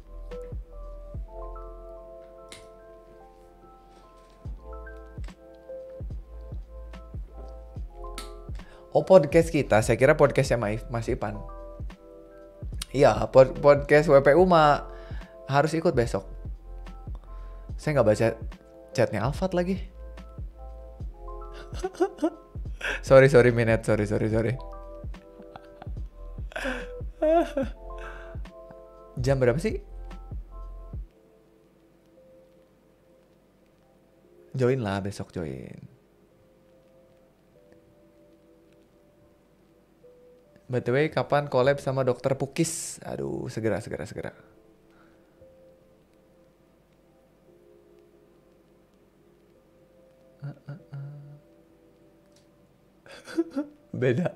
Oh podcast kita, saya kira podcastnya Mas Ivan. Iya pod- podcast W P U mah harus ikut besok. Saya nggak baca chatnya Alfat lagi. sorry sorry Minet, sorry sorry sorry. Jam berapa sih? Join lah besok, join. By the way, kapan collab sama Dokter Pukis? Aduh, segera segera segera. Uh, uh, uh. Beda.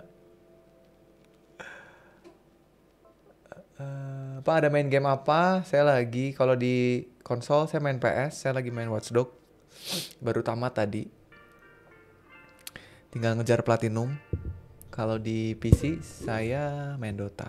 Uh, Pak ada main game apa? Saya lagi, kalau di konsol saya main P S, saya lagi main Watch Dogs. Baru tamat tadi. Tinggal ngejar platinum. Kalau di P C saya main Dota.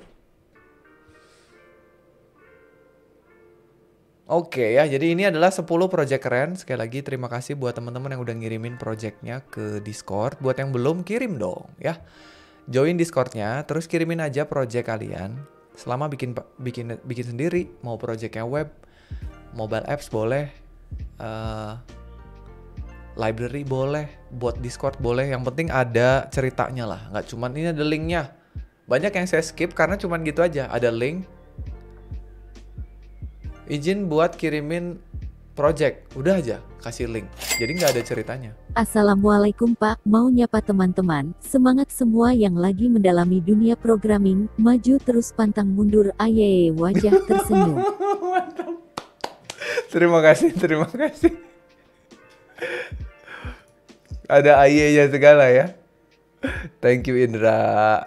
Oke ya, jadi ini adalah sepuluh project keren. Sekali lagi terima kasih buat teman-teman yang udah ngirimin projectnya ke Discord. Buat yang belum, kirim dong ya. Join Discordnya, terus kirimin aja project kalian. Selama bikin bikin bikin sendiri, mau projectnya web, mobile apps boleh, uh, library boleh, buat Discord boleh. Yang penting ada ceritanya lah, nggak cuman ini ada linknya. Banyak yang saya skip karena cuman gitu aja, ada link. Izin buat kirimin project, udah aja kasih link. Jadi nggak ada ceritanya. Assalamualaikum Pak, mau nyapa teman-teman, semangat semua yang lagi mendalami dunia programming, maju terus pantang mundur, aye wajah tersenyum. Mantap. Terima kasih, terima kasih. Ada aye-nya segala ya. Thank you Indra.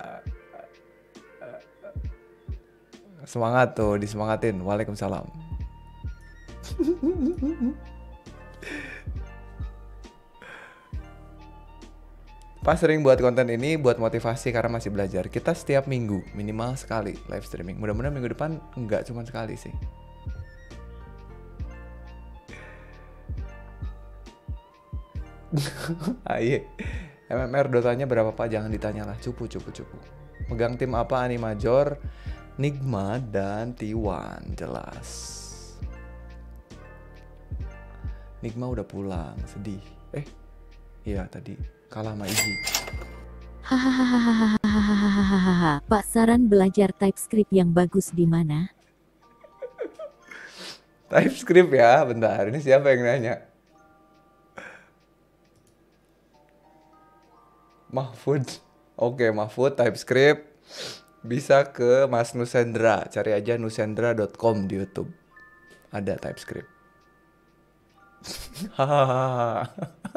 Semangat tuh, disemangatin. Waalaikumsalam. Pas sering buat konten ini buat motivasi karena masih belajar. Kita setiap minggu minimal sekali live streaming. Mudah-mudahan minggu depan enggak cuma sekali sih. Aye. M M R Dotanya berapa Pak? Jangan ditanya lah. Cupu cupu cupu. Megang tim apa? Animajor, Nigma dan T satu. Jelas. Nigma udah pulang, sedih. Eh, iya tadi kalah sama Iji. Hahaha. Pak saran belajar TypeScript yang bagus di mana? TypeScript ya, bentar. Ini siapa yang nanya? Mahfud. Oke, Mahfud TypeScript. Bisa ke Mas Nusendra. Cari aja nusendra dot com di YouTube. Ada TypeScript. Hahaha.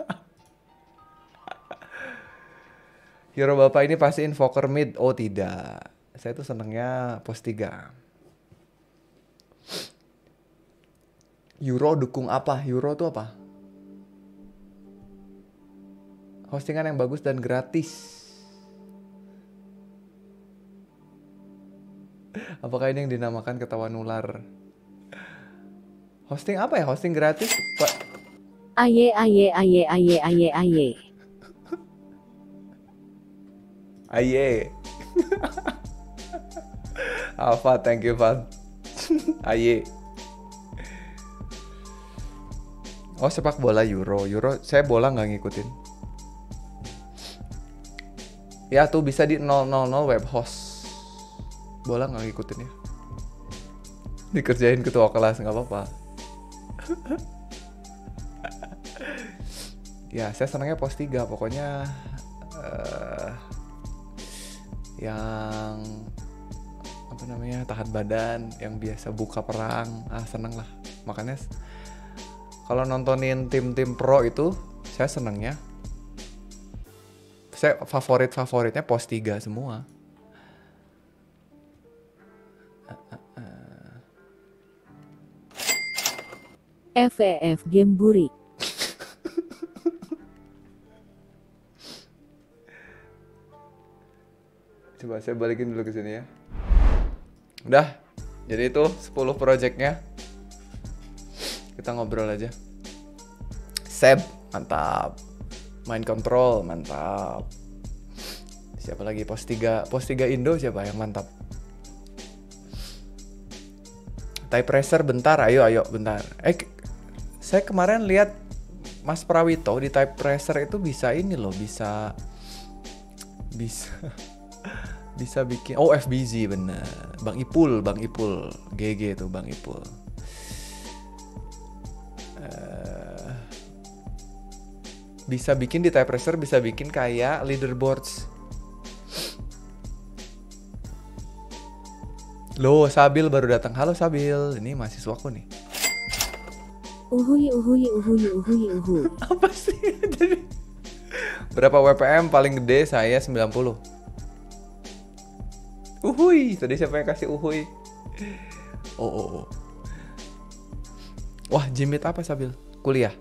Hero Bapak ini pasti invoker mid. Oh tidak. Saya tuh senengnya pos tiga. Euro dukung apa? Euro tuh apa? Hostingan yang bagus dan gratis. Apakah ini yang dinamakan ketawa nular? Hosting apa ya? Hosting gratis? Pak. Aye aye aye aye aye aye. Aye. Alfa, thank you, Van. Aye. Oh, sepak bola Euro. Euro, saya bola nggak ngikutin. Ya, tuh bisa di nol nol nol web host. Bola nggak ngikutin ya. Dikerjain ketua kelas, nggak apa-apa. Ya saya senangnya pos tiga pokoknya. uh, Yang apa namanya, tahan badan, yang biasa buka perang, ah seneng lah. Makanya kalau nontonin tim-tim pro itu saya senengnya, saya favorit-favoritnya pos tiga semua. F E F Game Burik. Coba saya balikin dulu ke sini ya. Udah, jadi itu sepuluh projectnya. Kita ngobrol aja. Seb, mantap. Mind Control, mantap. Siapa lagi? Pos tiga, Pos tiga Indo siapa yang mantap? Type Racer bentar, ayo ayo bentar. Eh, saya kemarin lihat Mas Prawito di Type Racer itu bisa ini loh, bisa bisa bisa bikin, oh F B Z bener. Bang Ipul, Bang Ipul, G G tuh Bang Ipul. Uh, bisa bikin di Type Racer, bisa bikin kayak leaderboards. Loh, Sabil baru datang. Halo Sabil, ini mahasiswaku nih. Uhuy uhuy uhuy uhuy uhuy. Apa sih? Jadi berapa W P M paling gede? Saya sembilan puluh. Uhuy, tadi siapa yang kasih uhuy? Oh, oh, oh. Wah, Jimit apa Sabil? Kuliah?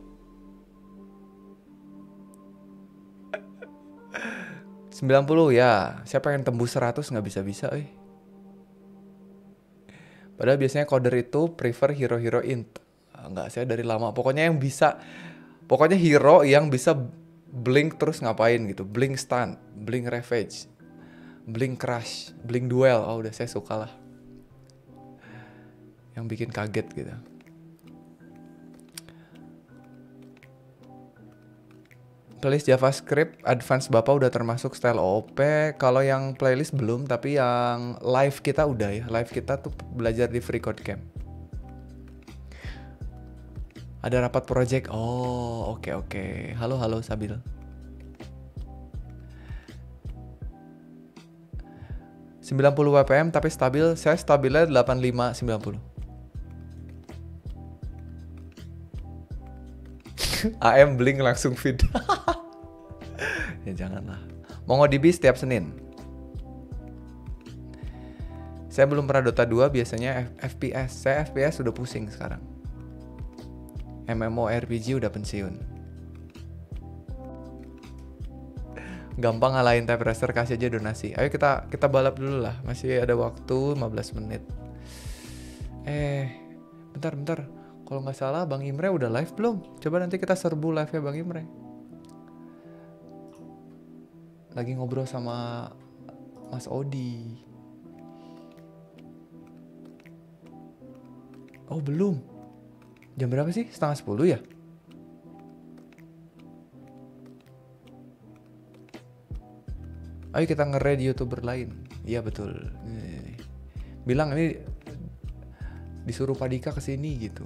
sembilan puluh ya. Siapa yang tembus seratus nggak bisa-bisa, eh. Padahal biasanya coder itu prefer hero-hero int. Enggak, saya dari lama. Pokoknya yang bisa, pokoknya hero yang bisa blink terus ngapain gitu. Blink stun, blink ravage, blink crush, blink duel. Oh udah saya suka lah. Yang bikin kaget gitu. Playlist JavaScript Advance Bapak udah termasuk style O P. Kalau yang playlist belum, tapi yang live kita udah ya. Live kita tuh belajar di Free Code Camp. Ada rapat project. Oh, oke okay, oke. Okay. Halo halo Sabil. sembilan puluh W P M tapi stabil. Saya stabilnya delapan puluh lima sembilan puluh. A M blink langsung feed. Ya janganlah. MongoDB setiap Senin. Saya belum pernah Dota dua, biasanya F P S. Saya F P S udah pusing sekarang. MMORPG udah pensiun. Gampang ngalahin Type Racer, kasih aja donasi. Ayo kita kita balap dulu lah. Masih ada waktu lima belas menit. Eh, bentar bentar. Kalau nggak salah Bang Imre udah live belum? Coba nanti kita serbu live-nya Bang Imre. Lagi ngobrol sama Mas Odi. Oh belum. Jam berapa sih? Setengah sepuluh ya? Ayo kita nge-raid YouTuber lain. Iya betul. Nih. Bilang ini disuruh Padika kesini gitu.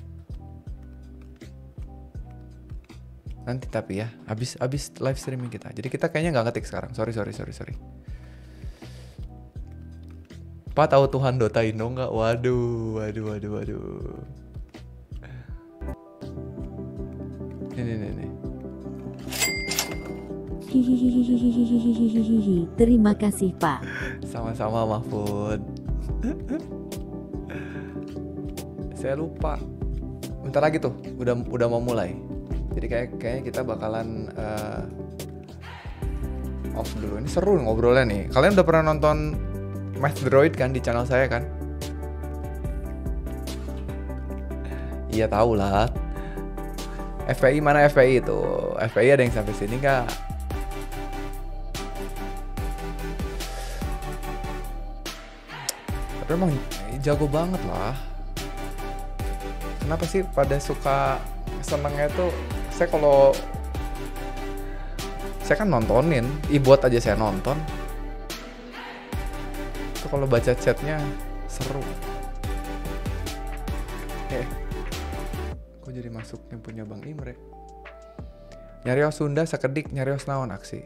Nanti tapi ya, abis abis live streaming kita. Jadi kita kayaknya nggak ngetik sekarang. Sorry sorry sorry sorry. Pak tahu Tuhan Dota Indo nggak? Waduh, waduh, waduh, waduh. Ini nih nih. Hihihihihihihihihihihi. Terima kasih Pak. Sama-sama Mahfud. Saya lupa. Bentar lagi tuh, udah udah mau mulai. Jadi kayak kayaknya kita bakalan uh, off dulu. Ini seru ngobrolnya nih. Kalian udah pernah nonton Math Droid kan di channel saya kan? Iya tahu lah. F P I mana F P I itu? F P I ada yang sampai sini nggak? Tapi emang jago banget lah. Kenapa sih pada suka senengnya tuh? Saya kalau saya kan nontonin, e-bot aja saya nonton. Itu kalau baca chatnya seru. Eh, kok jadi masuknya punya Bang Imre? Nyarios Sunda sakedik nyarios naon aksi.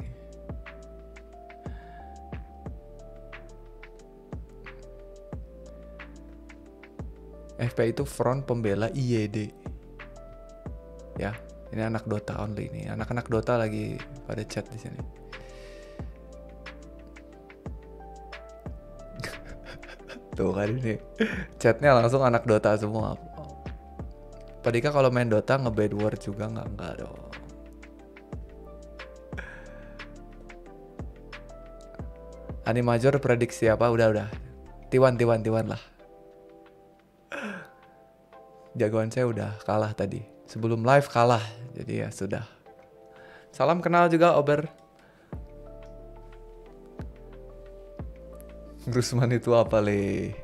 F P I itu Front Pembela I Y D. Ya, ini anak Dota only nih. Anak-anak Dota lagi pada chat di sini. Tuh kan ini chatnya langsung anak Dota semua. Padika kalau main Dota nge-bad word juga nggak nggak dong. Animajor prediksi apa? Udah udah. Tiwan Tiwan Tiwan lah. Jagoan saya udah kalah tadi. Sebelum live kalah. Jadi ya sudah. Salam kenal juga Ober. Grusman itu apa le?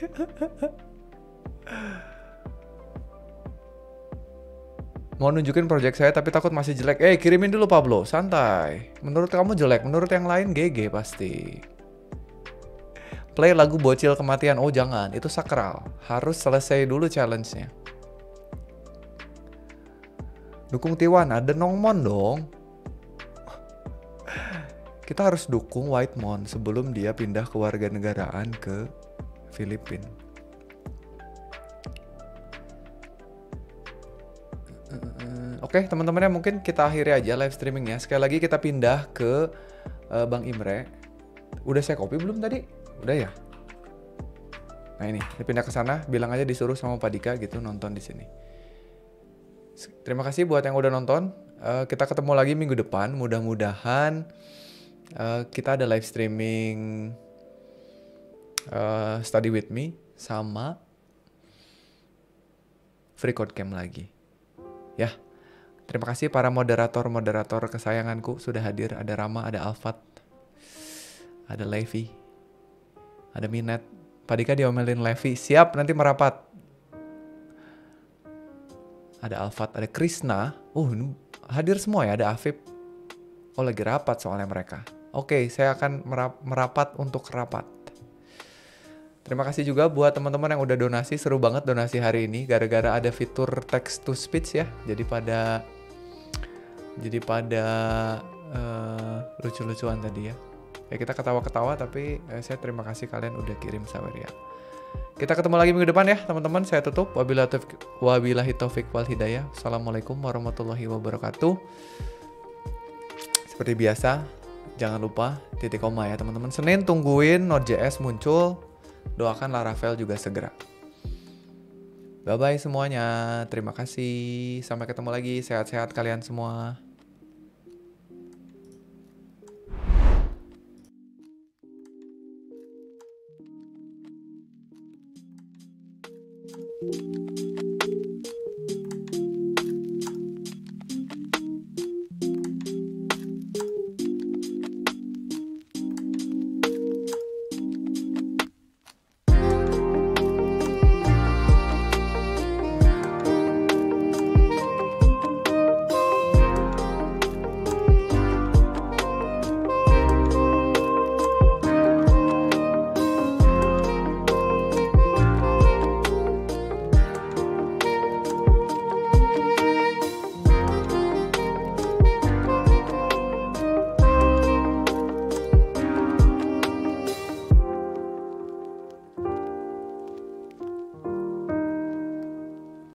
Mau nunjukin project saya tapi takut masih jelek. Eh kirimin dulu Pablo, santai. Menurut kamu jelek, menurut yang lain G G pasti. Play lagu bocil kematian. Oh jangan, itu sakral. Harus selesai dulu challenge-nya. Dukung Tiwan, ada Nongmon dong. Kita harus dukung Whitemon sebelum dia pindah kewarganegaraan ke Filipina. Oke, okay, teman-temannya mungkin kita akhiri aja live streamingnya. Sekali lagi kita pindah ke uh, Bang Imre. Udah saya copy belum tadi? Udah ya? Nah ini, dipindah ke sana. Bilang aja disuruh sama Pak Dika gitu nonton di sini. Terima kasih buat yang udah nonton. Uh, kita ketemu lagi minggu depan. Mudah-mudahan Uh, kita ada live streaming uh, Study With Me sama Free Code Camp lagi. Ya, terima kasih para moderator-moderator kesayanganku sudah hadir. Ada Rama, ada Alfat, ada Levi, ada Minet. Pak Dika diomelin Levi, siap nanti merapat. Ada Alfat, ada Krisna. Uh, hadir semua ya, ada Afif. Oh lagi rapat soalnya mereka. Oke, saya akan merap- merapat untuk rapat. Terima kasih juga buat teman-teman yang udah donasi. Seru banget donasi hari ini gara-gara ada fitur text to speech ya. Jadi pada jadi pada uh, lucu-lucuan tadi ya. Ya kita ketawa-ketawa tapi eh, saya terima kasih kalian udah kirim Saweria. Kita ketemu lagi minggu depan ya teman-teman. Saya tutup. Wabillahi taufik wal hidayah. Assalamualaikum warahmatullahi wabarakatuh. Seperti biasa, jangan lupa titik koma ya teman-teman. Senin tungguin Node.js muncul. Doakan Laravel juga segera. Bye-bye semuanya. Terima kasih. Sampai ketemu lagi. Sehat-sehat kalian semua.